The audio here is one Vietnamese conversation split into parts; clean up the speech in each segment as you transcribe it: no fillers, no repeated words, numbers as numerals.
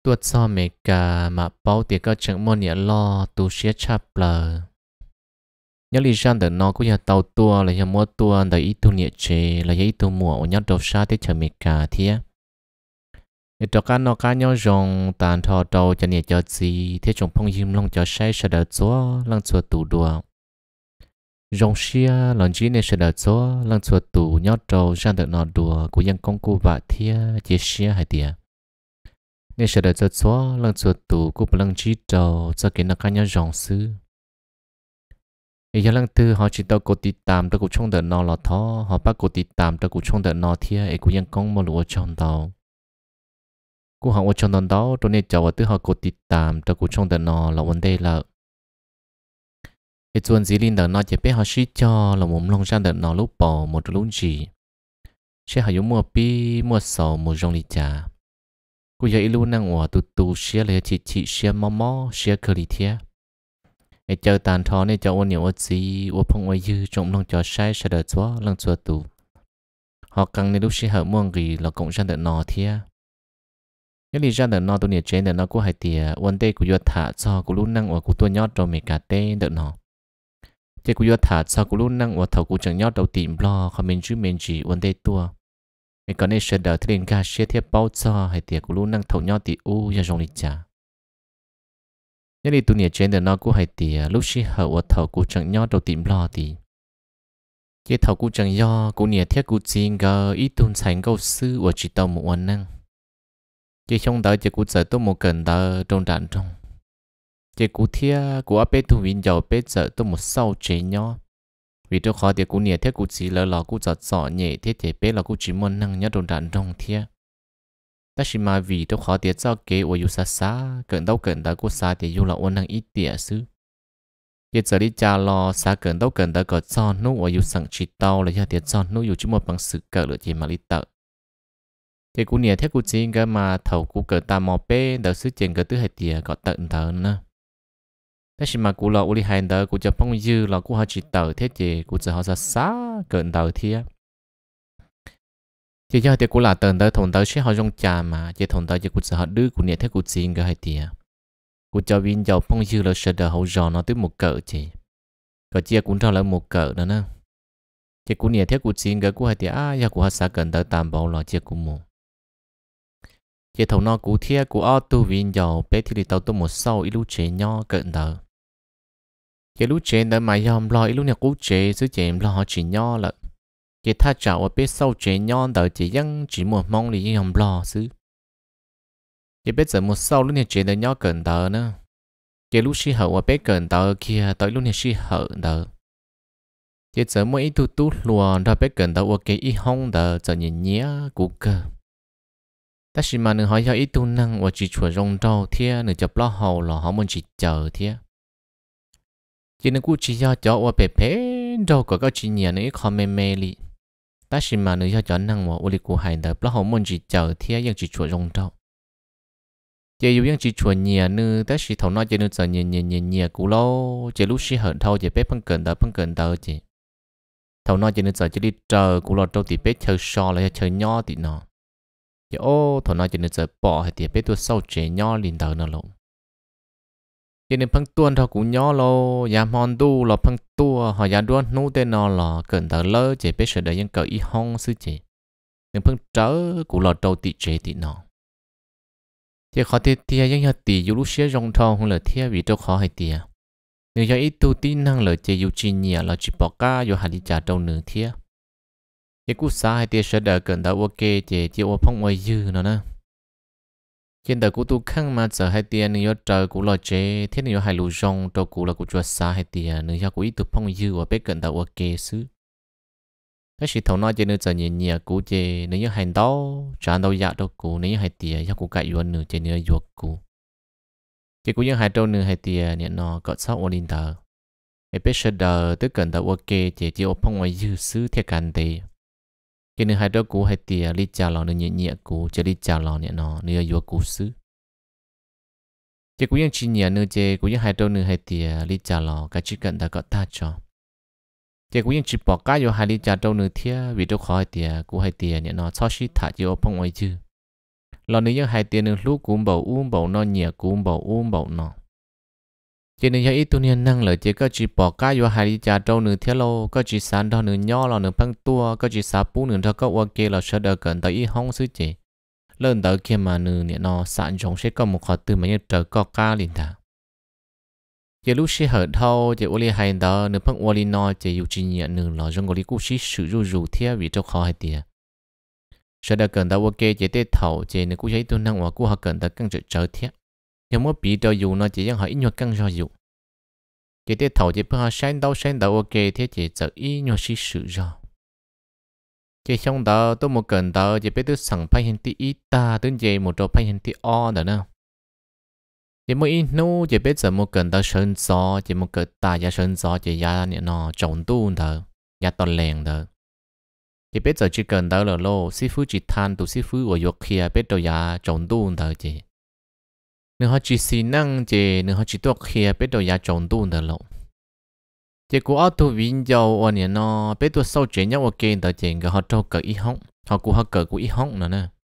ตัวซอเมกามาเป้าเตียก็จังมอนเนี่ยล้อตูเชียชับเลยnhớ lý do để nó cũng như tàu tua là như mua tua để ít tu nhiệt chế là ít tu mùa nhớ đầu xa tới chờ mệt cả thế để cho cá nó cá nhau rong tàn thọ đầu cho nhiệt cho gì thế trong phong yếm long cho say sẽ đỡ chúa lăng chúa tủ đùa rong xia lần chỉ này sẽ đỡ chúa lăng chúa tủ nhớ đầu ra để nó đùa của dân công cụ vạ thế chia xia hay tiệt nên sẽ đỡ cho chúa lăng chúa tủ của lăng chỉ đầu cho cái nó cá nhau rong xứ giờ lăng tư họ chỉ tao cốติดตามตะกุช่องเดินนอละท้อhọ bắt cốติดตามตะกุช่องเดินนอเทียไอ้กูยังกงมาหลัวช่องเตากูหาว่าช่องเดินเตาตัวนี้จะว่าตื้อเขาcốติดตามตะกุช่องเดินนอละวันเดย์ละไอ้ส่วนสีลินเดินนอจะไปเขาชี้จอละมุมลงช่างเดินนอลูกปอหมดลุ้นจีเชื่อหาอยู่มัวปีมัวสอมัวจงลิจ่ากูอยากอีลูนั่งหัวตูเชื่อเลยจีเชื่อมอเชื่อเคลิเทียไอ้เจ้าตานทอเนี่ยเจ้าวันเหนียวจีว่าพงไว้ยืจงลงจอใช้เสด็จชัวลังชัวตูhọ căng nên lúc xí hở muôn gì là cũng ra đợt nọ thia nhớ đi ra đợt nọ tôi nhớ trên đợt nọ của hai tia vấn đề của yo thả cho của lúc năng và của tôi nhót rồi mấy cả tên đợt nọ chỉ của yo thả cho của lúc năng và thầu của chẳng nhót đầu tìm lo họ mình chỉ vấn đề tua mấy cái này sẽ đợt thiên ca sẽ thiết bao cho hai tia của lúc năng thầu nhót thì u ya rong đi trả nhớ đi tôi nhớ trên đợt nọ của hai tia lúc xí hở và thầu của chẳng nhót đầu tìm lo thì cái thầu của chẳng do của nhà thiết của chính gờ ít tuần thành câu sư và chỉ tàu mộtวันnăng cái trong đó chỉ của giờ tôi một cần đó trong đàn trong cái của thiết của áp tu viên giàu bé giờ tôi một sau chế nhỏ vì tôi khó thì của nhà thiết của chỉ là của giờ sọ nhẹ thiết chế bé là của chỉ muốn năng nhớ trong đàn trong thiết ta chỉ mà vì tôi khó thì cho kế và yêu xa cần đó của xa thì yêu làวันnăng ít địa sư giờ giờ đi cha lo xa cần đâu cần đã có cho nó và yêu sẵn chỉ tao là do tiền cho nó yêu chỉ một bằng sự cỡ được gì mà đi tợ thì cú nhẹ thế cú chỉ cái mà thầu cú cỡ ta mò bé đỡ sức tiền cỡ thứ hai tiền có tận thở nữa thế chỉ mà cú lo uli hai đỡ cú cho phong dư là cú họ chỉ tợ thế thì cúจะhọ ra xa cỡ tợ thiệt thì do thì cú là tận đỡ thùng đỡ sẽ họ dùng trà mà chỉ thùng đỡ chỉ cúจะhọ đưa cú nhẹ thế cú chỉ cái hai tiền của cho viên giàu phong dư là sẽ đỡ hậu giò nó tới một cỡ chị có chia cũng cho là một cỡ nữa nè chị cũng nhẹ thế của chị cái của hai tia ya của hai xã cần tới tạm bảo là chia của một chị thầu nó của thia của ao tu viên giàu bé thì tàu tôi một sau ít lúc chế nho cận đỡ chị lúc chế đỡ mà yom lo ít lúc này cũng chế chứ chị em lo họ chỉ nho là chị tha chảo ở bé sau chế nho đỡ chị vẫn chỉ một mong là yom lo chứ chị biết giờ một sau lúc này chị đỡ nhỏ cần đỡ nữa chị lúc xí hở và bé cần đỡ kia tới lúc này xí hở đỡ chị giờ mỗi ít tu luôn ra bé cần đỡ và cái ít hông đỡ giờ nhìn nhé cú cơ ta chỉ mà nửa hỏi cho ít tu năng và chỉ chùa rong rau thia nửa chập lo hầu là họ muốn chỉ chờ thia chị nửa cú chỉ cho và bé bé rau có cái chỉ nhẹ nữa không mê li ta chỉ mà nửa cho năng và uli cú hay đỡ lo họ muốn chỉ chờ thia nhưng chỉ chùa rong rau chị yêu những chị chuột nhẹ nữa, ta chỉ thầu nói chị nữa giờ nhẹ cũ lâu, chị lúc xí hận thâu chị bé phân cần đỡ chị, thầu nói chị nữa giờ chị đi chờ cũ lâu đâu thì bé chơi so lại chơi nhỏ thì nó, chị ô thầu nói chị nữa giờ bỏ hay thì bé tôi sau trẻ nhỏ liền đỡ nó luôn, chị nên phân tuôn thâu cũ nhỏ lâu, nhà mòn đu là phân tua, họ nhà đuôn nô tên nó là cần đỡ lỡ chị bé sợ đợi những cỡ ít hông xứ chị, nên phân trở cũ lâu đâu thì trẻ thì nó thì khó thì những nhà tỷ dù lúc xưa rong thong không là thiệt vì đâu khó hay tiệt nếu cho ít tu tin năng lợi chỉ dù chi nhẹ là chỉ bỏ cá dù hạt đi trả đâu nữa thiệt thì cú sa hay tiệt sẽ đợi cần đã ok chỉ ô phong ngoài dư nó nè trên đời cú tu khăng mà giờ hay tiệt nếu trời cú lo chế thế nếu hai lù rong đâu cú là cú chua sa hay tiệt nếu cho cú ít tu phong dư và biết cần đã ok xứ cái sự thầu nói cho nên giờ nhẹ cú chê nếu như hành đó trả đâu dạ đâu cú nếu như hành tiền cho cú cãi luôn nữa trên nữa ruột cú chỉ cú những hai đâu nữa hay tiền nhẹ nó có sao ổn định tờ cái biết sợ đờ tới cần tờ ok chỉ ô phong ngoài dư xứ thiệt cản tệ cho nên hai đâu cú hay tiền đi trả lò nữa nhẹ cú chỉ đi trả lò nhẹ nó nữa ruột cú xứ chỉ cú những chi nhẹ nữa chỉ cú những hai đâu nữa hay tiền đi trả lò cái chỉ cần tờ có ta cho chị cũng chỉ bỏ cá vô hai lít trà đâu nữa thiệt vì đâu khỏi tiền cũng hay tiền nhỉ nó cho xí thả cho phong ngoài chứ lo nếu như hai tiền nữa lúc cũng bầu nó nhẹ cũng bầu nó chỉ nên ít tu niên năng lợi chỉ có chỉ bỏ cái vô hai đi trả trâu nữa theo lâu có chỉ sản đó nữa nhỏ là nữa phăng tua có chỉ sản bún nữa có ok là sẽ đỡ cần tới ít hông xứ chỉ lên tới kia mà nữa nè nó sản giống sẽ có một khó từ mà như trở có cá liền ta chỉ lúc sẽ hở thâu chỉ ô li hai đó nữa phăng ô li nó chỉ yêu chỉ nhẹ nữa là trong cái cú sĩ sử dụng theo vì cho khó hay tiệt sẽ đỡ cần tới ok chỉ tết thầu chỉ nữa cú thấy tu năng và cú họ cần tới căng trở theo nhưng mà bị đau dù nó chỉ rằng họ ít nhiều căng do dù chỉ để thầu chỉ bữa họ sáng đầu ok thế chỉ sợ ít nhiều sự sự rồi chỉ xong đó tôi một cần đó chỉ biết tôi sẵn phải hiện thị ít ta tôi chỉ một chỗ phải hiện thị o đó nè chỉ mỗi ít nô chỉ biết giờ một cần đó sơn gió chỉ một cần ta giá sơn gió chỉ giá này nó trồng tu đó giá to lèn đó chỉ biết giờ chỉ cần đó là lô sư phụ chỉ than tu sư phụ ở yok kia biết đâu giá trồng tu đó chỉ nếu họ chỉ xin năng chỉ nếu họ chỉ tốt kia biết đâu giá trồng tu được lộ chỉ của ở tu vinh dầu anh nó biết tu sau chuyện nhau ok đó chỉ cái họ trâu cỡ ít hông họ cũng họ cỡ cũng ít hông nữa nè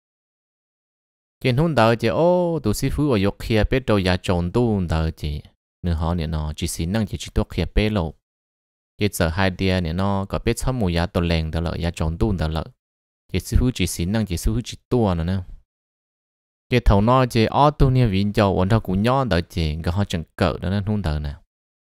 chỉ hôm đó chỉ ô tu sĩ phụ ở yok kia biết đâu giá trồng tu đó chỉ nếu họ nó chỉ xin năng chỉ tốt kia biết lộ chỉ giờ hai đứa nó có biết xong một giá tổ lèn đó lợi giá trồng tu đó lợi chỉ sĩ phụ chỉ xin năng chỉ sĩ phụ chỉ tua nữa nè cái thầu nó chỉ ở tu nia vinh dầu anh ta cũng nhỏ đó chỉ cái họ chẳng cỡ đó nên không đỡ nè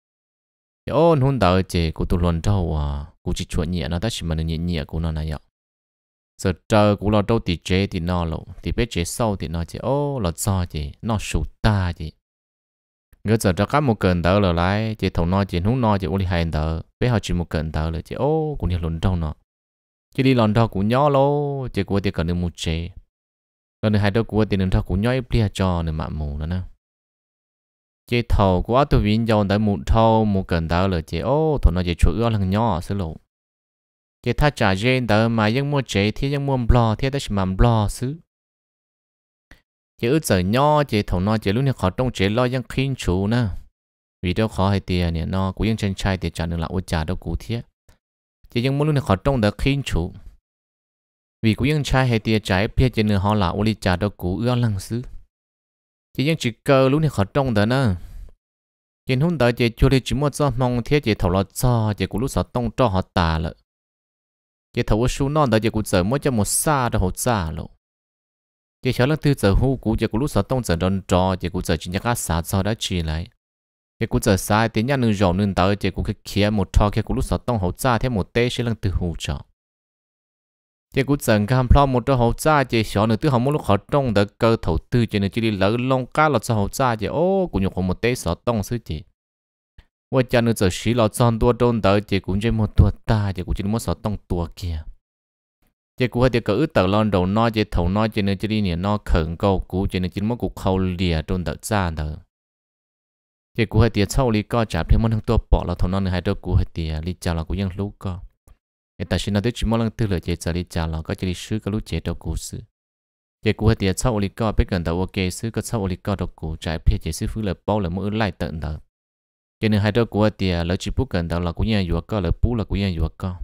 ô không đỡ chỉ của tu luận đâu à của chỉ chuyện nhẹ nó ta chỉ mà nhẹ nhẹ của nó này ạ giờ chờ của nó đâu thì chế thì nó lộ thì biết chế sâu thì nó chỉ ô là sao chỉ nó sụt ta chỉ người giờ cho các một cơn đỡ là lại chỉ thầu nó chỉ không nó chỉ ô đi hành đỡ biết họ chỉ một cơn đỡ là chỉ ô của nhà luận đâu nó chỉ đi luận đâu cũng nhỏ lô chỉ của thì cần được một chế còn hai đứa của thì đừng thao cũng nhói bia cho nên mà mù nữa nè chế thầu của tôi viên dầu tại một thầu một cần đó là chế ô thằng nó chế chuột ớt lần nhỏ xứ lộ chế ta trả gen đó mà những mua chế thì những mua blo thì ta chỉ làm blo xứ chế ớt giờ nhỏ chế thằng nó chế lúc này khó trong chế lo những kinh chủ nè vì đâu khó hay tiền nè nó cũng những chân trai thì trả được là ô trả đâu cụ thiết chế những mua lúc này khó trong được kinh chủ vì cũng những trai hay tiền trái phía trên nửa họ là ô li trả đâu cụ ớt lần xứ chỉ những chỉ cơ lúc này khó trong đó nè trên hôm đó chỉ cho đi chỉ một do mong thiết chỉ thầu lọt cho chỉ cũng lúc sợ tông cho họ tà lợ chỉ thầu số non đó chỉ cũng giờ mới cho một xa đó họ xa lộ chỉ chờ lần thứ giờ hú cũng chỉ cũng lúc sợ tông giờ đòn trò chỉ cũng giờ chỉ nhắc cá xả cho đã chỉ lại chỉ cũng giờ sai tiếng nhắc nương rầu nương tới chỉ cũng cái kia một trò kia cũng lúc sợ tông họ xa thêm một tê sẽ lần thứ hú trò chỉ cũng dần cam plo một trò hậu cha chỉ xóa nữa thứ họ muốn lúc họ trong được cơ thầu tư chỉ nữa chỉ đi lỡ lông cá lọt sau hậu cha chỉ ô cũng nhục một tế xóa tông xứ chỉ qua cha nữa giờ xí lọt son tua trôn tới chỉ cũng chỉ một tua ta chỉ cũng chỉ một xóa tông tua kia chỉ cũng hay để cỡ tờ lon đầu nó chỉ thầu nó chỉ nữa chỉ đi nè nó khẩn cầu cũng chỉ nữa chỉ một cuộc khâu lìa trôn tới cha đó chỉ cũng hay để sau lý co trả thêm một thằng tua bỏ là thầu nó nữa hay đâu cũng hay để lý cha là cũngยังlúc co tại sao nó tới chỉ một lần tư lợi chế trả lý trả là có chỉ lý sư có lúc chế đầu cụ sự chế cụ hay tiệt sau lý co biết gần đầu ok sư có sau lý co đầu cụ trái phía chế sư phứ lợi bao là mỗi lại tận đó cho nên hai đầu cụ hay tiệt lợi chỉ bút gần đầu là cũng như vừa co lợi bút là cũng như vừa co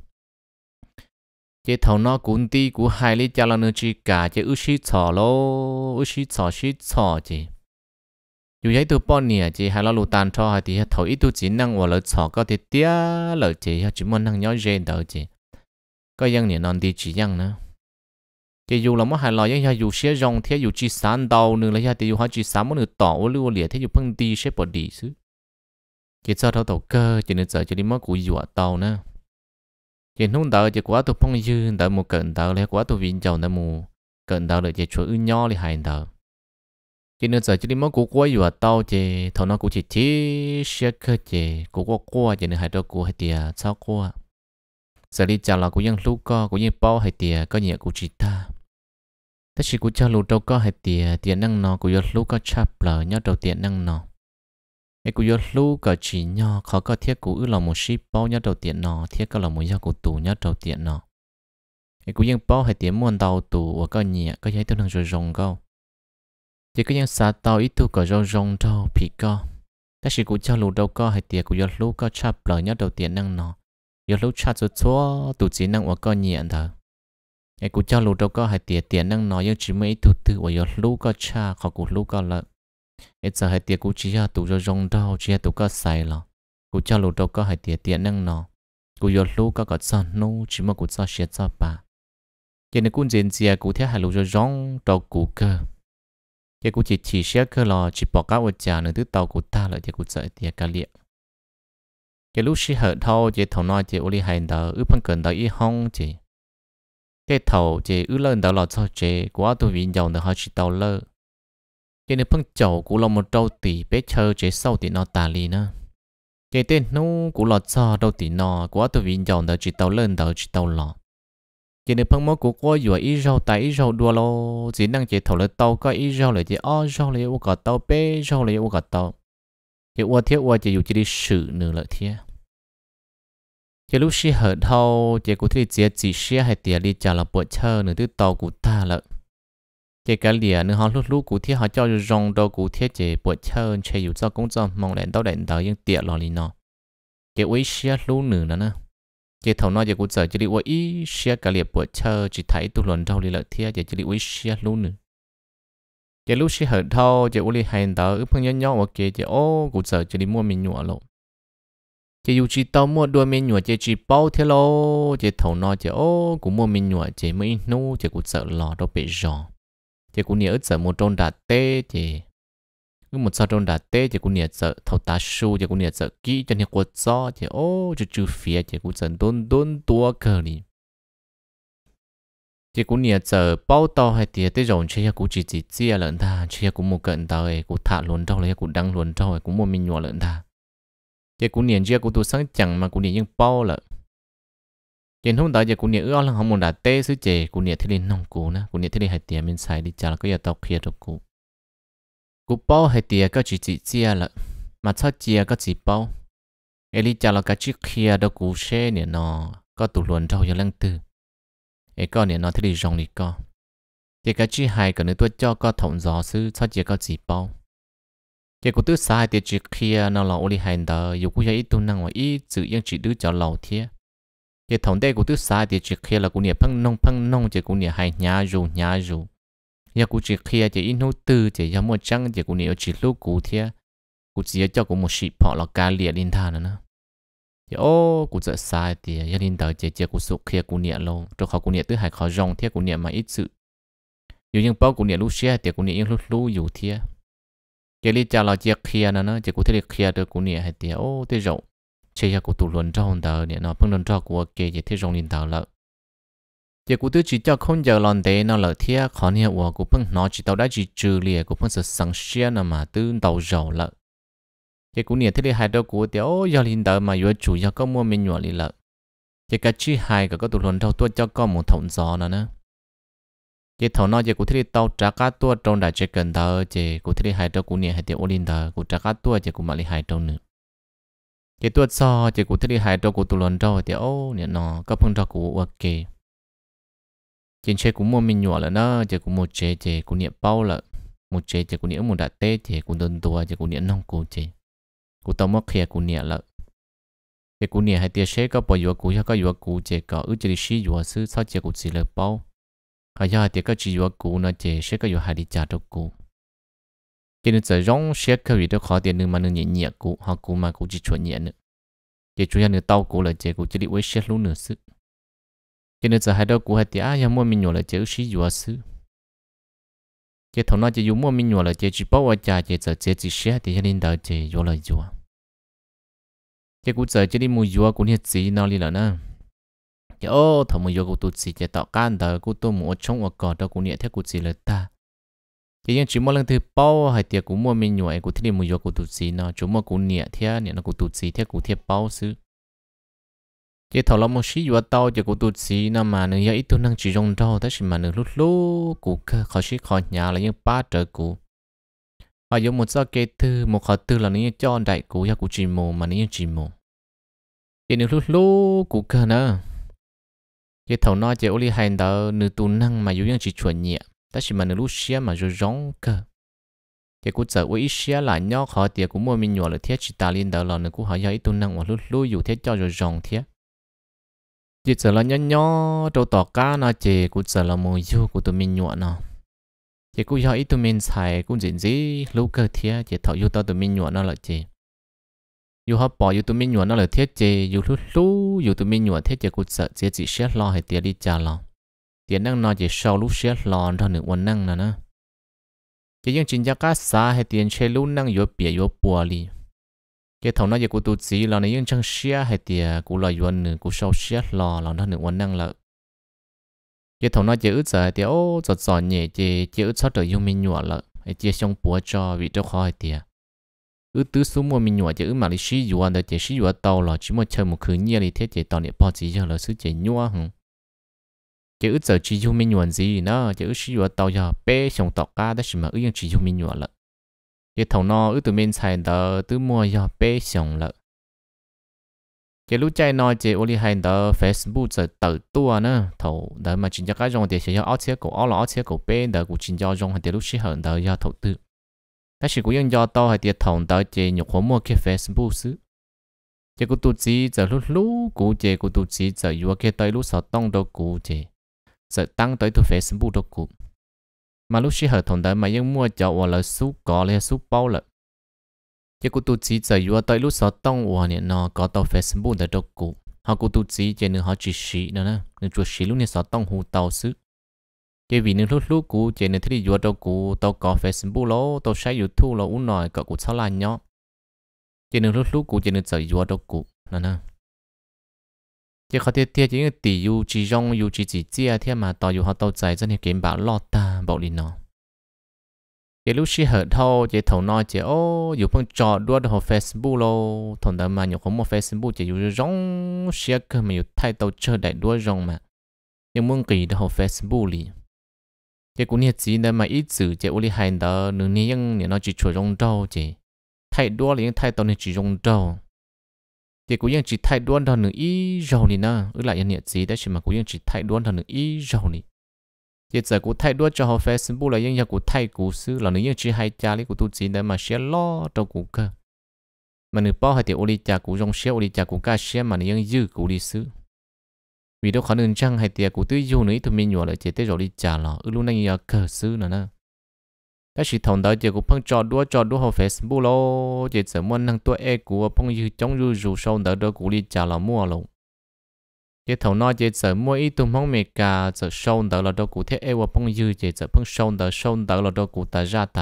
chế thầu nó cũng ti của hai lý trả là nơi chỉ cả chế ước sĩ thọ lô ước sĩ thọ chế dù vậy tôi bao nhiêu chế hai lo lụt tàn cho hai thì thầu ít tôi chỉ năng và lợi thọ có thể tia lợi chế chỉ muốn năng nhớ dễ đầu chế có dân này non đi chỉ dân nữa chỉ dù là mất hai loại dân dù xe rong thế dù chỉ sáng đầu nữa là gia thì dù họ chỉ sáng một nửa tỏ ô lưu liệt thế dù phân đi sẽ bỏ đi xứ chỉ cho thâu tàu cơ chỉ nên giờ chỉ đi mất của dọa tàu nữa chỉ nung đợi chỉ quá tôi phong dư đợi một cận đợi lại quá tôi viên chầu đợi một cận đợi lại chỉ chuột ư nho lại hai đợi chỉ nên giờ chỉ đi mất của quá dọa tàu chỉ thầu nó cũng chỉ thế xe cơ chỉ của quá chỉ nên hai đôi của hai tia sao quá giờ đi chào là của dân lú co của dân bao hay tiề có nhẹ của chị ta tất chỉ của cha lú đâu có hay tiề tiền năng nọ của dân lú có chắp lờ nhớ đầu tiền năng nọ ấy của dân lú có chỉ nho khó có thiết của ư là một ship bao nhớ đầu tiền nọ thiết có là một do của tù nhớ đầu tiền nọ ấy của dân bao hay tiền muôn đầu tù và có nhẹ có giấy tôi năng rồi rong câu chỉ có dân xa tàu ít tu có rong rong đâu bị co tất chỉ của cha lú đâu có hay tiề của dân lú có chắp lờ nhớ đầu tiền năng nọ giờ lúc chat cho tụi chỉ năng và con nhện thôi ไอ้กูเจ้าลูกเราก็ให้เตียนั่งนอนยังchỉ mấy tụt tựว่าลูกก็ชาเขากูลูกก็ละไอ้จะให้เตียกูchỉให้ตจะรงดาวchỉให้ตัวก็ใส่ละกูเจ้าลูกเราก็ให้เตียนั่งนอนกูลูกก็จะนู้chỉ màกูจะเสียจะป่าcái nàyกูเจนเจียกูเท่าให้ลูกจะรงดาวกูเกอcáiกูchỉเสียก็รอchỉบอกก้าวจ่าหนึ่งตัวเตากูตาเลยcáiกูจะเตียกันเลี้ยcái lúc xí hở thâu cái thằng nói cái uli hành đó ước phân cần đó ít hông cái thầu cái ước lên đó là cho cái quá tôi viên dầu nữa họ chỉ tàu lơ cái này phân chậu của là một trâu tỷ bé chơi cái sau thì nó tà lì nữa cái tên nó của là cho đâu thì nó quá tôi viên dầu nữa chỉ tàu lên đó chỉ tàu lọ cái này phân mốt của quá vừa ít rau tại ít rau đua lo chỉ năng cái thầu là tàu có ít rau lại thì rau lại u cả tàu bé rau lại u cả tàu cái u thiết u chỉ chỉ đi xử nữa lại thiết cái lúc xí hở thâu cái cụ thể chỉ xí hay tiệt đi trả là bữa chơi nữa thứ tàu cụ ta lợ cái cái lìa nữa họ lúc cụ thể họ cho rong đâu cụ thể cái bữa chơi chơiอยู่cho công cho mong đèn tàu nhưng tiệt lò lì nọ cái uế xí lúc nữa nè cái thầu nói cái cụ giờ chỉ đi uế xí cái lìa bữa chơi chỉ thấy tu luận đâu lì lợ thiết cái chỉ đi uế xí lúc nữa cái lúc xí hở thâu cái uế hành tàu ước phong nhau ok cái cụ giờ chỉ đi mua mình nhọ lộ chỉ dù chỉ tao mua đôi mình nhựa chỉ bao thế lo chỉ thầu nó chỉ cũng mua mình nhựa chỉ mới nô chỉ cũng sợ lò đâu bị giò chỉ cũng nhớ sợ một tròn đạt tê chỉ cứ một sao tròn đạt tê chỉ cũng nhớ sợ thầu tá su chỉ cũng nhớ sợ kỹ cho nên quật gió chỉ chú phía chỉ cũng sợ đốn tua cờ đi chỉ cũng nhớ sợ bao tao hay tiệt tới rồi chỉ cũng chỉ chia lợn ta chỉ cũng một cận tao ấy cũng thả luôn đâu lấy cũng đăng luôn đâu cũng mua mình nhựa lợn ta cái cú niệm chia của tôi sáng chẳng mà cú niệm nhưng bao lợ cái hôm đó giờ cú niệm là họ muốn đặt tê xứ chè cú niệm thì lên nông cú nè cú niệm thì lên hai tiền mình xài đi trả là cái giờ tàu kia được cú bao hai tiền có chỉ chia lợ mà sao chia có chỉ bao ấy đi trả là cái chiếc kia đó cú xe nè nó có tụ luận đâu giờ lăng tư ấy có nè nó thì đi rong đi co cái chiếc hai cái nữa tôi cho có thòng gió xứ sao chia có chỉ bao cái cụ tư sai thì chỉ kia nó là oli hành đó dù cũng ít tu năng mà ít tự nhiên chỉ đứa cho lầu thế cái thống đây cụ tư sai thì chỉ kia là cụ niệm phăng nông chỉ cụ niệm hay nhà dù giờ cụ chỉ kia chỉ ít nô tư chỉ giờ mua trắng chỉ cụ niệm chỉ lúc cụ thế cụ chỉ cho cụ một sĩ bỏ là cá liệt linh tha nữa thì cụ tự sai thì giờ linh đời chỉ cụ sụp kia cụ niệm luôn cho họ cụ niệm tư hay khó rong thế cụ niệm mà ít sự dù những bao cụ niệm lúc xe thì cụ niệm lúc dù thế cái lý do là chiếc kia nó chỉ có thể kia được cũng nhẹ hay tiệt thế rồi chỉ là của tụ luận trong đời nhẹ nó phân luận trong của cái gì thế rong linh đạo lợ chỉ có thể chỉ cho không giờ lần đấy nó lợ thiệt khó nhẹ của cũng phân nó chỉ tao đã chỉ trừ liệt cũng phân sự sáng xia nó mà từ đầu rồi lợ chỉ cũng nhẹ thế hai đứa của tiệt giờ linh đạo mà vừa chủ giờ có mua mình nhỏ lì lợ chỉ cái chi hai cái có tụ luận trong tôi cho có một thống gió nữa cái thằng nó chỉ cụ thể tàu trả cá tua trong đại chế cần tàu chỉ cụ thể hai trâu cụ nhẹ hai tiêu olin tàu cụ trả cá tua chỉ cụ mali hai trâu nữa cái tua so chỉ cụ thể hai trâu cụ tụ lon trâu thì nhẹ nó có phong trâu cụ ok trên chế cụ mua mình nhỏ là nó chỉ cụ một chế chỉ cụ nhẹ bao là một chế chỉ cụ nhẹ một đại tê chỉ cụ đơn tua chỉ cụ nhẹ nông cụ chỉ cụ tàu mất kia cụ nhẹ là cái cụ nhẹ hai tiêu chế có bao nhiêu cụ có nhiều cụ chỉ có ước chỉ xí nhiều thứ sao chỉ cụ chỉ là bao hay giờ thì có chỉ có cũ nó chỉ sẽ có hai đi trả được cũ cho nên giờ rong sẽ có việc đó khó tiền nhưng mà nó nhẹ nhẹ cũ họ cũ mà cũ chỉ chuẩn nhẹ nữa chỉ chủ yếu là tàu cũ là chỉ cũ chỉ đi quay xe luôn nữa sự cho nên giờ hai đó cũ hai thì giờ mua mình nhỏ là chỉ xí nhiều sự chỉ thằng nó chỉ dùng mua mình nhỏ là chỉ bảo ở nhà chỉ giờ chỉ xe thì gia đình đó chỉ vô là vô chỉ cũ giờ chỉ đi mua vô cũ hết gì nó đi là nè cái thằng mình vô cụ tụt xì cái tạo can đó cụ tôi mua trong ở cỏ đó cụ nhẹ theo cụ xì là ta cái những chỉ mua lần thứ bao hay tiệc cụ mua mình nhồi cụ thích đi mua vô cụ tụt xì nó chúng mua cụ nhẹ theo nhẹ nó cụ tụt xì theo cụ theo bao xứ cái thằng làm một xí vô tao cho cụ tụt xì nó mà nó ít tu năng chỉ trong đâu thế mà nó lúc cụ khó xí khó nhà là những ba trở cụ và dùng một số cái thứ một khó tư là nó cho đại cụ cho cụ chỉ mua mà nó chỉ mua cái nó lúc cụ cơ nữa cái thầu nó chỉ oli hành đó nửa tu năng mà dùng chỉ chuẩn nhẹ, ta chỉ mà nửa lúc xía mà rồi rong cơ. Cái cú giờ với xía lại nhau họ tiệt cũng mua mình nhỏ là thiết chỉ ta lên đó là nửa cú họ giờ ít tu năng mà lúc lúc dùng thiết cho rồi rong thiết. chỉ giờ là nhỏ nhỏ đâu tỏ cá nó chỉ cũng giờ là mùi du của tụi mình nhọn nó chỉ cũng do ít tụi mình xài cũng gì lúc cơ thiệt chỉ thọ du tao tụi mình nhọn nó là chỉ dù họ bỏ dù tụi mình nhọn nó là thiết chỉ dù lúc lúc dù tụi mình nhọn thiết chỉ cũng sợ chỉ xét lo hay tiền đi trả lo tiền năng nó chỉ sau lúc xét lo đó nữa quan năng nữa chỉ những chuyện giá cá xa hay tiền chơi lúc năng yếu bịa yếu bùa li cái thằng nó chỉ của tụi chỉ là những chân xe hay tiền của lợi nhuận nữa của sau xét lo là nó nữa quan năng là cái thằng nó chỉ ước giờ thì ô giọt giọt nhẹ chỉ ước sót được dùng mình nhọ là hay chỉ xong bùa cho vì cho khó hay tiền ước tứ số mua mình nhọ chỉ ước mà đi sử dụng được chỉ sử dụng tàu là chỉ một chơi một khứ nhẹ thì thế chỉ tàu này bao chỉ cho là sử chỉ nhọ hả chỉ ước giờ chỉ dùng mình nhọ gì nữa chỉ ước sử dụng tàu giờ bé xong tàu cá đó mà ước chỉ dùng mình nhọ là cái thằng nó ước tụi mình xài đó tứ mua giờ bé xong là cái lúc chạy nói chỉ ô li hành đó Facebook giờ tự tua nữa thầu đó mà chính cho cái dòng thì sẽ áo chế cổ áo lót chế cổ bên đó cũng chính cho dòng hay thì lúc xí hận đó do thầu tư但是cũng do tao hay thì thầu đó chỉ nhục hóa mua cái Facebook xứ chỉ của tụi chị giờ lúc lúc cũng chỉ của tụi chị giờ vừa cái tới lúc sau tông đâu cũng chỉ giờ tăng tới tụi Facebook đâu cũng mà lúc xí hận thầu đó mà những mua cho hoặc là số có là số bao là chỉ của tụi chị giờ vừa tới lúc sau tông hoặc này nó có tao Facebook để đâu cũng họ của tụi chị chỉ nữa họ chỉ xí nữa nè nên chuột xí lúc này sau tông hù tao xứ cái vì những lúc lúc của chỉ nên thấy vừa đâu của tao có Facebook lo tao xài YouTube lo uống nồi có của sao lại nhó chỉ nên lúc lúc của chỉ nên giờ vừa đâu của nè chỉ có thể chỉ những tỷ dụ chỉ dùng dụ chỉ chia thêm mà tao dụ họ tao chạy cho nên kiếm bảo lọt ta bảo đi nó chỉ lúc xí hở thâu chỉ thầu nói chỉ ô dụ phong trò đua đồ Facebook lo thằng đó mà nhiều không một Facebook chỉ dụ giống xí cơ mà dụ thay tao chơi đại đua rong mà nhưng muốn kỳ đồ Facebook li chỉ cũng như chỉ nên mà ít chữ chỉ uli hành đó nửa niên nó chỉ chua rong đâu chỉ thay đua liền thay tao nên chỉ rong đâu chỉ cũng như chỉ thay đua đó nửa ít rồi nè lại như chỉ đó chỉ mà cũng như chỉ thay đua đó nửa ít rồi nè chỉ giờ cũng thay đua cho Facebook là những cũng thay cú sư là nửa chỉ hai cha lý của tu chỉ nên mà sẽ lo đâu cũng cơ mà nửa bao hai thì uli cha cũng rong sẽ uli cha cũng cả sẽ mà nửa dư cũng đi sư vì đó khả năng chăng hay tiệt của tứ du nữa tụi mình nhỏ lại chỉ tới rồi đi trả lo luôn đang giờ cờ xứ nữa nè các sĩ thằng đó chỉ cũng phong trò đua họ Facebook lo chỉ sợ muốn năng tuổi e của phong như chống rù sâu đỡ đỡ của đi trả lo mua luôn chỉ thằng nó chỉ sợ mua ít tụi mong mẹ cả sợ sâu đỡ là đỡ của thế e của phong như chỉ sợ phong sâu đỡ là đỡ của ta ra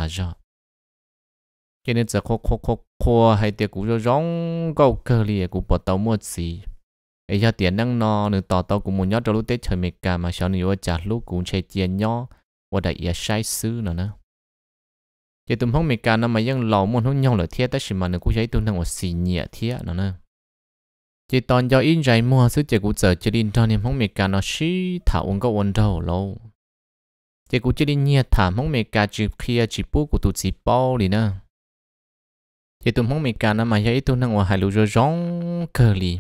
cho nên sợ khô hay tiệt của rong câu cơ li của bỏ tàu mua gì ấy giờ tiền năng nó nửa tao cũng muốn nhớ cho lúc tết trời mệt cả mà sao nhiều chả lúc cũng chơi tiền nhó và đại ia sai xứ nữa chỉ tụi không mệt cả nó mà vẫn lò muốn không nhau là thiệt tới mà nó cũng thấy tụi nó xì nhẹ thiệt nữa chỉ toàn do in trái mua xứ chỉ cũng giờ chỉ đi cho nên không mệt cả nó xí thảo uống có uống đâu lâu chỉ cũng chỉ đi nhẹ thảm không mệt cả chỉ kia chỉ bút của tụi chỉ bao đi nữa chỉ tụi không mệt cả nó mà thấy tụi nó hay lú rong cơ li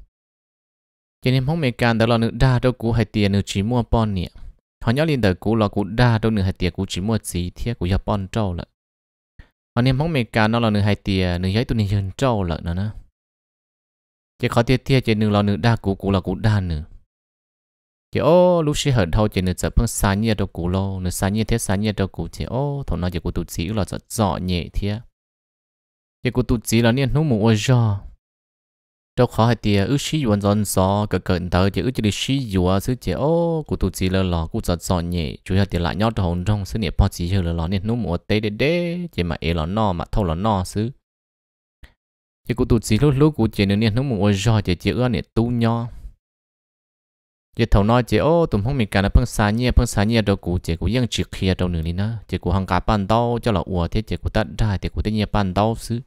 cho nên không mấy can đó là nữ đa đâu cũng hay tiền nữ chỉ mua bon nè họ nhớ lên đời cũng là cũng đa đâu nữ hay tiền cũng chỉ mua gì thiết cũng nhập bon trâu lận họ nên không mấy can đó là nữ hay tiền nữ giấy tụi này hơn trâu lận nữa chỉ khó tiết thiết chỉ nữ là nữ đa cũng là cũng đa nữa chỉ ô lúc xí hận thôi chỉ nữ tập phương sáng nhẹ đâu cũng lo nữ sáng nhẹ thế sáng nhẹ đâu cũng chỉ ô thằng nó chỉ của tụt chỉ là giọt nhẹ thiết chỉ của tụt chỉ là nên nó mua do đâu khó hay tiệt ước xí yuan dọn gió cái cận tới chỉ ước chỉ xí yuan xứ chỉ ô của tụi chị là lò của giọt giọt nhẹ chủ yếu tiệt lại nhau trong trong xứ nhẹ bao chỉ là lò nên nó mua tê đê chỉ mà é là no mà thâu là no xứ chỉ của tụi chị lúc của chị nên nó mua giò chỉ ước nhẹ tu nho chỉ thầu nói chỉ ô tụi không mình cả là phân xa nhẹ đâu của chị của dân chỉ kia đâu nữa đi nữa chỉ của hàng cả ban đầu cho là ủa thế chỉ của ta ra thì của ta nhẹ ban đầu xứ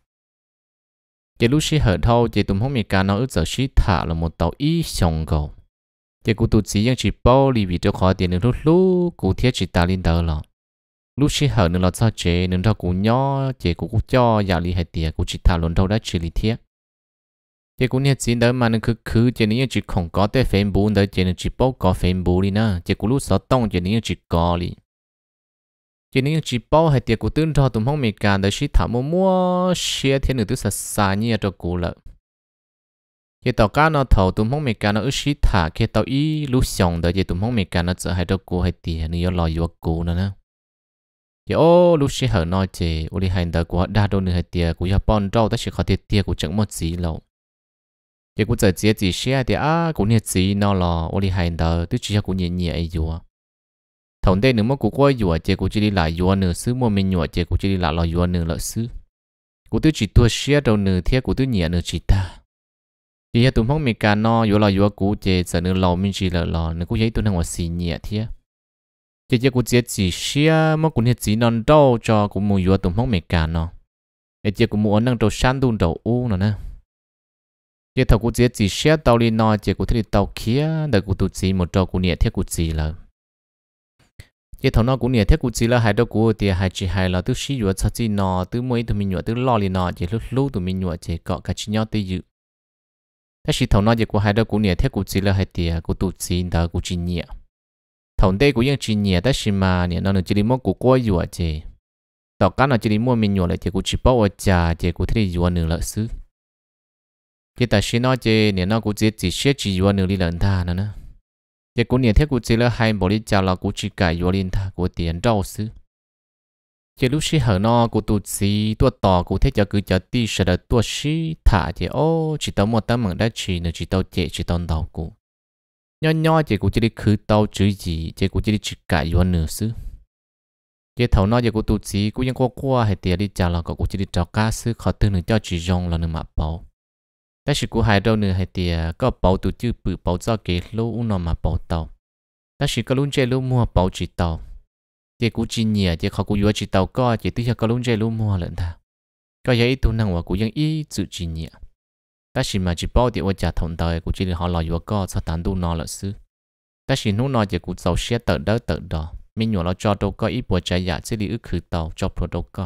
chỉ lúc xí hở thâu chỉ tụi khôngมีการnói giờ xí thả là một tàu ý xong cầu chỉ của tụi chỉ ยัง chỉ bao lì vì cho khó tiền được lúc cụ thiết chỉ ta lên đó là lúc xí hở nữa là sao chế nên thâu cụ nhỏ chỉ của cụ cho giả lì hay tiền cụ chỉ thả luôn thâu đã chỉ lì thiết chỉ của nhiệt chỉ đó mà nó cứ chỉ nên chỉ không có tới phèn bún đó chỉ nên chỉ bao có phèn bún đi nè chỉ của lúc sáu tông chỉ nên chỉ có lì chỉ nên chỉ bao hay tiệt của tương thọ tụm không mấy cả đó chỉ thả mua xe thiên nữ tứ sạch xa như cho cụ lợ cái tàu cá nó thầu tụi mong mày cá nó ước xí thả cái tàu ý lúc xong đợi cái tụi mong mày cá nó trở hai đâu cũ hay tiền nếu lo vô cũ nữa nè cái ô lúc xí hở nói chè ô đi hành đợi của đa đô nữa hay tiền của nhà bọn rau ta chỉ có tiền tiền của chẳng một gì lâu cái của giờ chỉ xe thì của nhà gì nó lo ô đi hành đợi tôi chỉ của nhẹ nhẹ ấy vừa thằng đây nữa mà của coi vừa chè của chỉ đi lại vừa nữa xứ mua mình vừa chè của chỉ đi lại lo vừa nữa lợi xứ của tôi chỉ tua xe đâu nữa thế của tôi nhẹ nữa chỉ ta chỉ là tụi phong mình cả nó vô là vô cú chế giờ nữa lò mình chỉ là lò nữa cú giấy tụi nó xì nhẹ thế chế cú chế chỉ xia mà cú nhiệt chỉ non đâu cho cú mua vô tụi phong mình cả nó chế cú mua năng đầu san đun đầu u nữa nè chế thầu cú chế chỉ xia tàu đi nó chế cú thấy tàu kia đợi cú tụt chỉ một trâu cú nhiệt thế cú chỉ là chế thầu nó cú nhiệt thế cú chỉ là hai đâu cú thì hai chỉ hai là tứ xí vô sao chỉ nó tứ mấy tụi mình vô tứ lo đi nó chế lúc lúc tụi mình vô chế cọ cả chỉ nhau tứ dựถ้าสิthầu nói về của hai đứa của nhẹ thế của chỉ là hai tia của tụt xin đó của chỉ nhẹ thầu đây của những chỉ nhẹ đó xí mà nhẹ nó chỉ đi mua của coi dùa chứ tao cá nó chỉ đi mua mình nhọ lại chỉ của chỉ bảo ở nhà chỉ của thế dùa nữa là xứ cái ta xí nói chứ nhẹ nó của chỉ xé chỉ dùa nữa đi lần ta nữa nè chỉ của nhẹ thế của chỉ là hai bộ đi chào là của chỉ cài dùa lên ta của tiền rau xứ chỉ lúc xí hở nó của tụt xí tua tỏ của thế cho cứ cho ti sợ là tua xí thả chỉ ô chỉ tao một tấm mảng đã chỉ nữa chỉ tao chạy chỉ tao đầu của nho chỉ của chỉ đi khứ tao chữ gì chỉ của chỉ đi chỉ cài vô nửa xứ chỉ thầu nó chỉ của tụt xí của những qua hay tiền đi chào là của chỉ đi chào cá xứ khó tư nữa cho chỉ rong là nửa mà bảoแต่สิกูหายเราเนื้อให้เตียก็เป่าตัวจื้อปื้อเป่าเจ้าเกลูอุ้นมาเป่าเตาแต่สิก็ลุ้นใจลุ้มัวเป่าจีเตาเจกูจีเนียเจเขากูยัวจีเตาก็เจตื้อก็ลุ้นใจลุ้มัวเลยท่าก็ยังอีตัวนั่งว่ากูยังอีจื้อจีเนียแต่สิมาจีเป่าเดี๋ยวว่าจะทนเตากูจีเขาลอยยัวก็สถานดูนอละซื้อแต่สินู้นนอเจกูเจ้าเสียเตอเตอดอมีหน่วยเราจอดก็อีปวดใจอยากจะรีอึคือเตาจอบพอดก็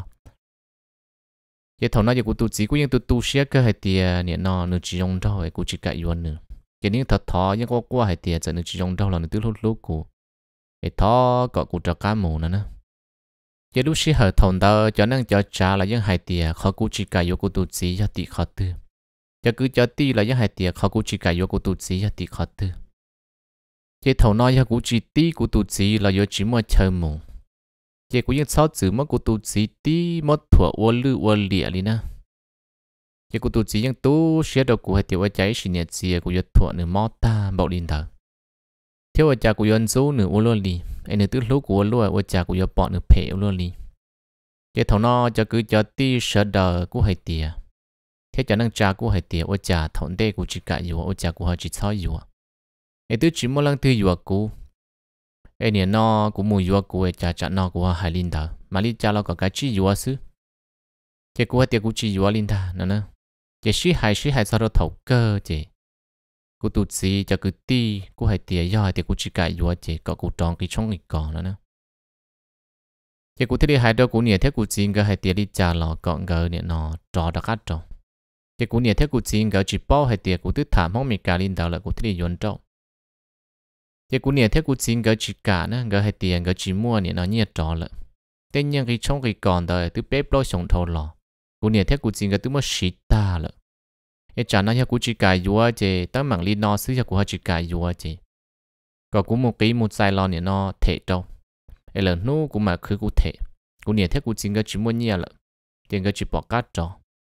cái thằng nó giờ cụ tu chỉ cụยังtu xía cái hay tiề nè nó nó chỉ dùng đâu cụ chỉ cài yuan nữa cái những thật thọ những có qua hay tiề giờ nó chỉ dùng đâu là nó từ lúc lúc cụ cái thọ có cụ cho cá mù nữa nè cái lúc xí hở thằng đó cho nên cho trả là những hay tiề khó cụ chỉ cài yuan cụ tu chỉ cho tị khó tư cho cứ cho tị là những hay tiề khó cụ chỉ cài yuan cụ tu chỉ cho tị khó tư cái thằng nó giờ cụ chỉ tị cụ tu chỉ là do chỉ mua chơi mù cái của những sáu chữ mà của tu sĩ tí mất thuở ô lìa đi nè cái của tu sĩ những tu sẽ được của hai tiểu cháy sinh nhật gì của những thuở nửa mót ta bảo linh thở theo ở cha của những số nửa ô lì anh nửa tứ lúc của ô ở cha của những bọn nửa phê ô lì cái thằng nó cho cứ cho tí sợ đờ của hai tiểu thế cho năng cha của hai tiểu ở cha thằng đây của chỉ cả yêu ở cha của họ chỉ sáu yêu anh tứ chỉ một lần tư yêu của ai nè nó cũng mua vừa của cha nó của hai linh thở mà linh cha nó có cái chi vừa xứ cái của tiệc của chi vừa linh thở nè cái sĩ hai sao đó thầu cơ chứ của tụt gì cho cứ ti của hai tiệc do tiệc của chi cái vừa chứ có của tròn cái trong cái còn nữa cái của thế hai đó của nè thế của chi cái hai tiệc linh cha nó còn cái nè nó trò đặc cắt trò cái của nè thế của chi cái chỉ bao hai tiệc của tứ thảm không mình cả linh thở là của thế yuan trâu cái cú nè thế cú xin cái chỉ cả nữa cái hay tiền cái chỉ mua nè nó nhiệt trò lợ tên nhân cái trong cái còn đời từ bếp lôi sống thâu lò cú nè thế cú xin cái từ mua xịt ta lợ cái trả nó cho cú chỉ cả vua chứ tới mảng li nó xứ cho cú chỉ cả vua chứ còn cú một sai lò nè nó thể trâu cái lần nô cú mà khứ cú thể cú nè thế cú xin cái chỉ mua nhiệt lợ tiền cái chỉ bỏ cát trò